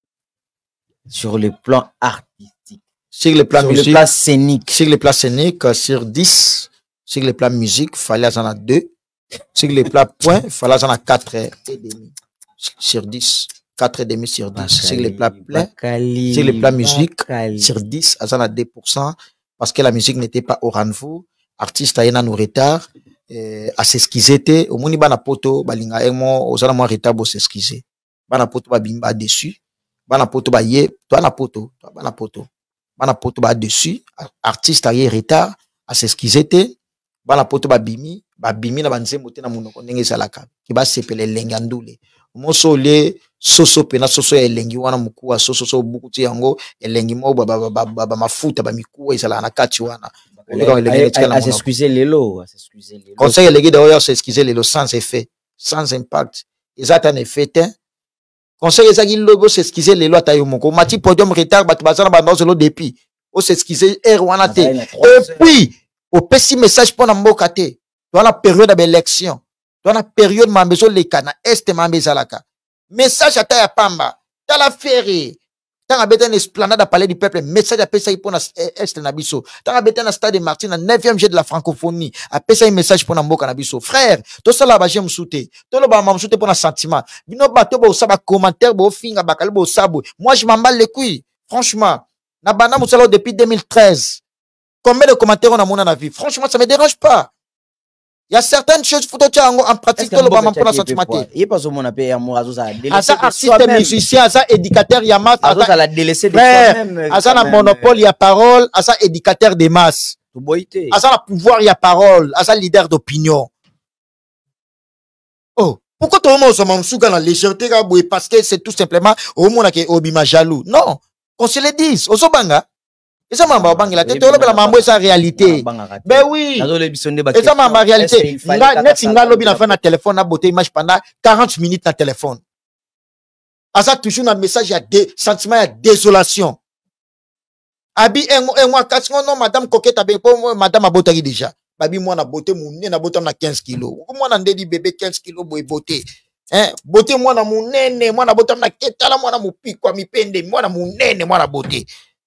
[SPEAKER 2] sur le plan artistique.
[SPEAKER 1] Sur le plan musique,
[SPEAKER 2] le plan scénique.
[SPEAKER 1] Sur le plan scénique, sur 10. Sur le plan musique, fallait en a 2. Sur le plan point, fallait en a 4,5. Sur 10. 4,5 sur 10. Sur le plan plein. Sur le plan musique, sur 10, en a 2%. Parce que la musique n'était pas au rendez-vous. Artiste a eu retard. À s'esquiser. Au moins, bana poto, balinga emo, aux ala moins retard, bo s'esquiser. Bana poto, ba bimba dessus. Bana poto, ba ye, toi na poto, bana poto. Bana poto ba dessus, artiste a eu retard, à s'esquiser, bana poto ba bimi na banzembo te na munoko ndenge salaka, ki ba sepele lengandoule. Moso le soso pena soso ya elengi wana mukuwa soso bukuti yango elengi mo ba mafuta ba mikuwa isala na kati wana.
[SPEAKER 2] À s'excuser lelo,
[SPEAKER 1] conseil elengi d'ailleurs s'excuser lelo sans effet, sans impact. Exact en effet, conseil ezaki lobo s'excuser lelo atayo moko mati podium retard batu bazana ba zelo depuis o s'excuser wana te et puis au petit message pour na mboka te dans la période d'élection dans la période mambezo lekana est mambezalaka message ata ya pamba dans la ferry tanga beta na esplanade à palais du peuple message a pesa pour na est na biso tanga beta na stade Martin na 9e jet de la francophonie a pesa message pour na mboka na biso frère to sala ba jem souté to lo ba mamsouté pour na sentiment bino bato bo saba commentaire bo finga bakali bo sabo moi je m'emballe les couilles franchement na bana musalo depuis 2013 combien de commentaires on a mon avis franchement ça me dérange pas. Il y a certaines choses faut en pratique que le bama pour la sentiment.
[SPEAKER 2] Il pas au mon appel amour azoza
[SPEAKER 1] délaissé artiste musicien asa éducateur ya masse
[SPEAKER 2] azoza la délaissé de soi-même
[SPEAKER 1] asa na monopole ya parole asa éducateur des masses asa na pouvoir ya parole asa leader d'opinion. Oh pourquoi tout le monde se mamsuga na légèreté parce que c'est tout simplement au monde qui obima jaloux. Non qu'on se le dise osobanga. Et ça m'a bangi la tête la mambo sa réalité. Ben oui. Et ça m'a réalité. Nga lobi na fin na téléphone na beauté image pendant 40 minutes na téléphone. Asa toujours na message ya sentiment ya désolation. Abi moi kasiko non madame coquette abe po madame abotaki déjà. Babi moi na beauté munene na beauté na 15 kilos. Moi na ndedi bébé 15 kilos boy beauté. Hein beauté moi na munene moi na beauté na ketala moi na mupikwa mipende moi na munene moi na beauté.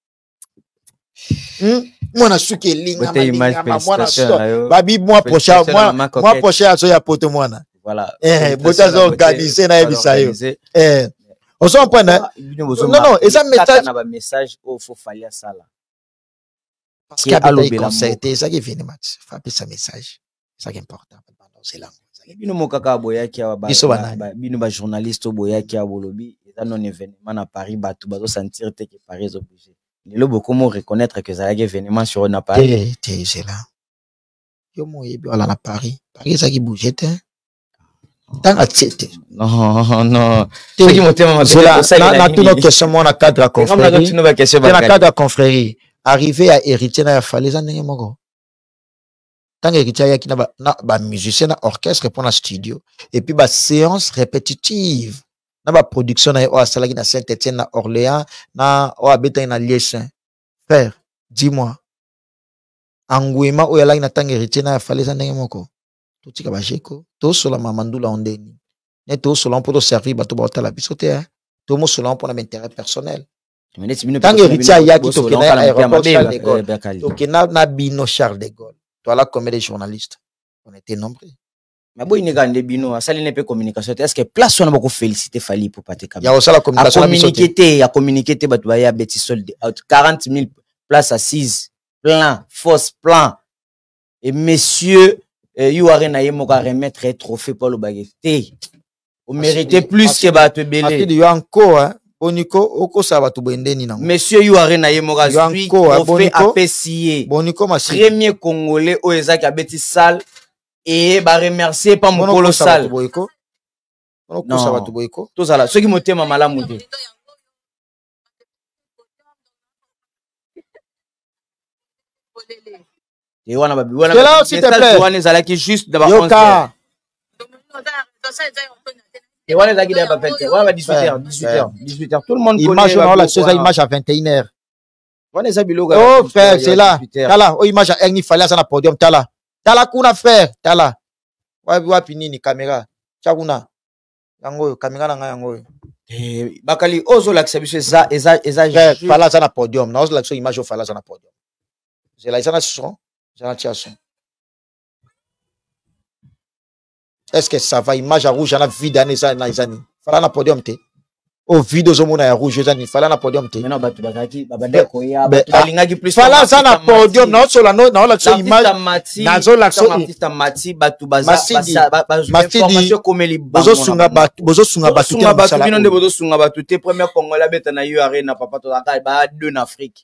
[SPEAKER 1] Moi na suki linga moi na babi moi prochain aso ya poto moi na
[SPEAKER 2] voilà
[SPEAKER 1] bota zo organiser na ebisa yo on s'en prend non et ça
[SPEAKER 2] message au faut fallait ça là
[SPEAKER 1] parce qu'il y a des conseils ça qui vient match frapper ça message ça qui est important c'est là
[SPEAKER 2] bino mokaka boyaki aba bino ba journaliste boyaki abolobi et non événement na Paris batu bazo sentir te que Paris est obligé. Il faut comment reconnaître que ça a un événement sur un Paris.
[SPEAKER 1] C'est là. Yo mo yebi wala na Paris. Paris ça qui bouge te. Tant accepté.
[SPEAKER 2] Non.
[SPEAKER 1] C'est qui monter na tout nos questions mon cadre à confrérie. Na cadre à confrérie. Arriver à hériter na fallait ça ndenge moko. Tant héritier ya kina ba musicien na orchestre pour na studio et puis ba séance répétitive. Na ba production na o asalaki na Saint-Étienne na Orléans na o abeta na Liège. Frère, dis-moi. Anguima o yalaki na tanga héritier na fallait ça ndenge moko. totika bajeko tosola mamandula ondeni ne tosola mpo toservir bato baotala biso te tomosola mpo na intérêt personnel ntango héritier ayaki tokenda aéroport Charles de Gaulle tokenda na bino Charles de Gaulle toala combien de journalistes on était nombreux
[SPEAKER 2] mais boy nega nde bino asali ne pe communication est-ce que place on a beaucoup féliciter Fally pour Paté Kambi
[SPEAKER 1] ya osala communication
[SPEAKER 2] a communiqué bato baya beti sold out 40 000 places assises plein fausse plein et monsieur you arena yemo ka remettre trophée pour le baguette on méritait plus que bato belé
[SPEAKER 1] yo encore Boniko oko sa bato bendeni nango
[SPEAKER 2] monsieur you arena yemo ka suis trophée apprécié
[SPEAKER 1] Boniko ma
[SPEAKER 2] premier congolais o ezaki abeti salle et ba remercier pas mon colossal
[SPEAKER 1] boyko non ça va tout boyko
[SPEAKER 2] tout ça là ceux qui motema malamu te et wana babi wana
[SPEAKER 1] là s'il te plaît
[SPEAKER 2] wana ezalaki juste de ba 11 et wana ezalaki de ba 20 wana 18h tout le monde connaît
[SPEAKER 1] image on la chose image à 21h
[SPEAKER 2] wana eza biloga
[SPEAKER 1] oh frère c'est là tala oh image à Ernie Fally ça na podium tala kuna frère tala wapi nini caméra chakuna yango caméra na nga yango
[SPEAKER 2] bakali ozo lakisa biso eza
[SPEAKER 1] Fally ça na podium na ozo lakisa image au Fally ça na podium c'est là ça na son ça na son est-ce que ça va image à rouge na vide na izani Fally na podium te au vide aux hommes na rouge ezani Fally na podium te
[SPEAKER 2] maintenant bato bakaki babandeko ya bato balingaki plus
[SPEAKER 1] Fally ça na podium na ozo na la image na zo la
[SPEAKER 2] artiste mati bato baza information comme li
[SPEAKER 1] bozo sunga bato te
[SPEAKER 2] bino nde bozo sunga bato te premier congolais beta na yo arena papa toaka ba 2 en Afrique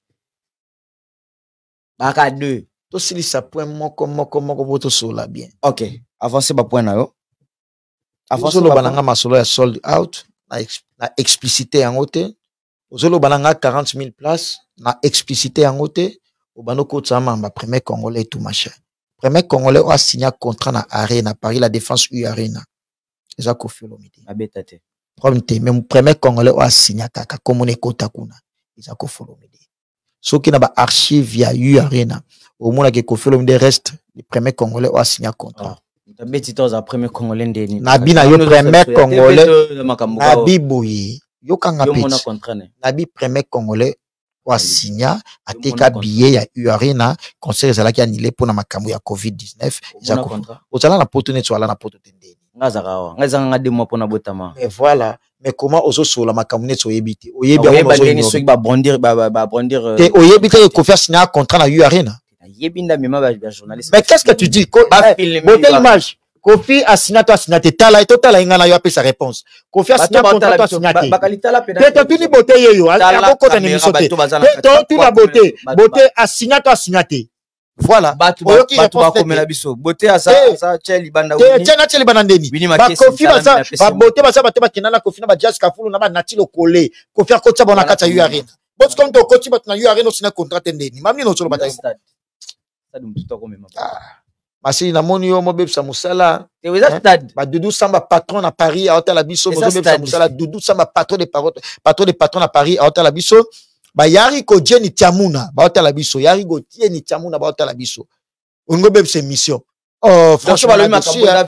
[SPEAKER 2] baka 2
[SPEAKER 1] to silisa point moko boto sola bien
[SPEAKER 2] OK avancer ba point na yo
[SPEAKER 1] avancer lo bananga masolo ya sold out na explicité en côté ozolo bananga 40 000 places na explicité en côté au banoko tsama ma premier congolais tout machin premier congolais a signé contrat na arena Paris la défense U arena eza ko felo midi
[SPEAKER 2] abeta te
[SPEAKER 1] problème te même premier congolais a signé kaka comme on ekota kuna eza ko felo midi soki na ba archive ya U arena au moins que ko felo midi reste le premier congolais a signé contrat
[SPEAKER 2] tabeti toza premier congolais ndeni
[SPEAKER 1] nabi na yo premier congolais nabi boyi yo kanga peti nabi premier congolais wa signa ateka billet ya U arena concert ezalaki annulé pour na makambo ya COVID-19 ezako ozala na poto neto ala na poto tendeni
[SPEAKER 2] ngazaka ngazanga 2 mois pour na botama
[SPEAKER 1] mais voilà mais comment ozo sola makambo neto oyebiti
[SPEAKER 2] oyebi ndenge soki ba bondir
[SPEAKER 1] te oyebiti ko faire signer contrat na U arena
[SPEAKER 2] yebinda mema ba journaliste
[SPEAKER 1] mais qu'est-ce que tu dis bonne image Kofi a signé toi signé tala et total ingana yo apesa réponse Kofi a signé contrat toi signé
[SPEAKER 2] bakalitala pena
[SPEAKER 1] te tu ni beauté yo a ko tani misote te tu la beauté a signé toi signé voilà
[SPEAKER 2] batu ba komela biso beauté asa cheli banda
[SPEAKER 1] te tena cheli banda ndeni ba Kofi ba beauté ba batu ba kinana Kofi na ba jazz kafulu na ba natilo collé Kofi a ko tsa bona kata yu arena bots comme to coach bat na yu arena signé contrat ndeni mamni no solo batayo
[SPEAKER 2] ça dum tout ko mema
[SPEAKER 1] Masi na moni yo mobebsa musala ba Doudou Samba patron à Paris à hôtel Abisso mobebsa musala Doudou Samba patron de patron à Paris à hôtel Abisso ba yari ko Jenny Tiamuna ba hôtel Abisso yari go Tieni Tiamuna ba hôtel Abisso on mobebsa mission oh franchement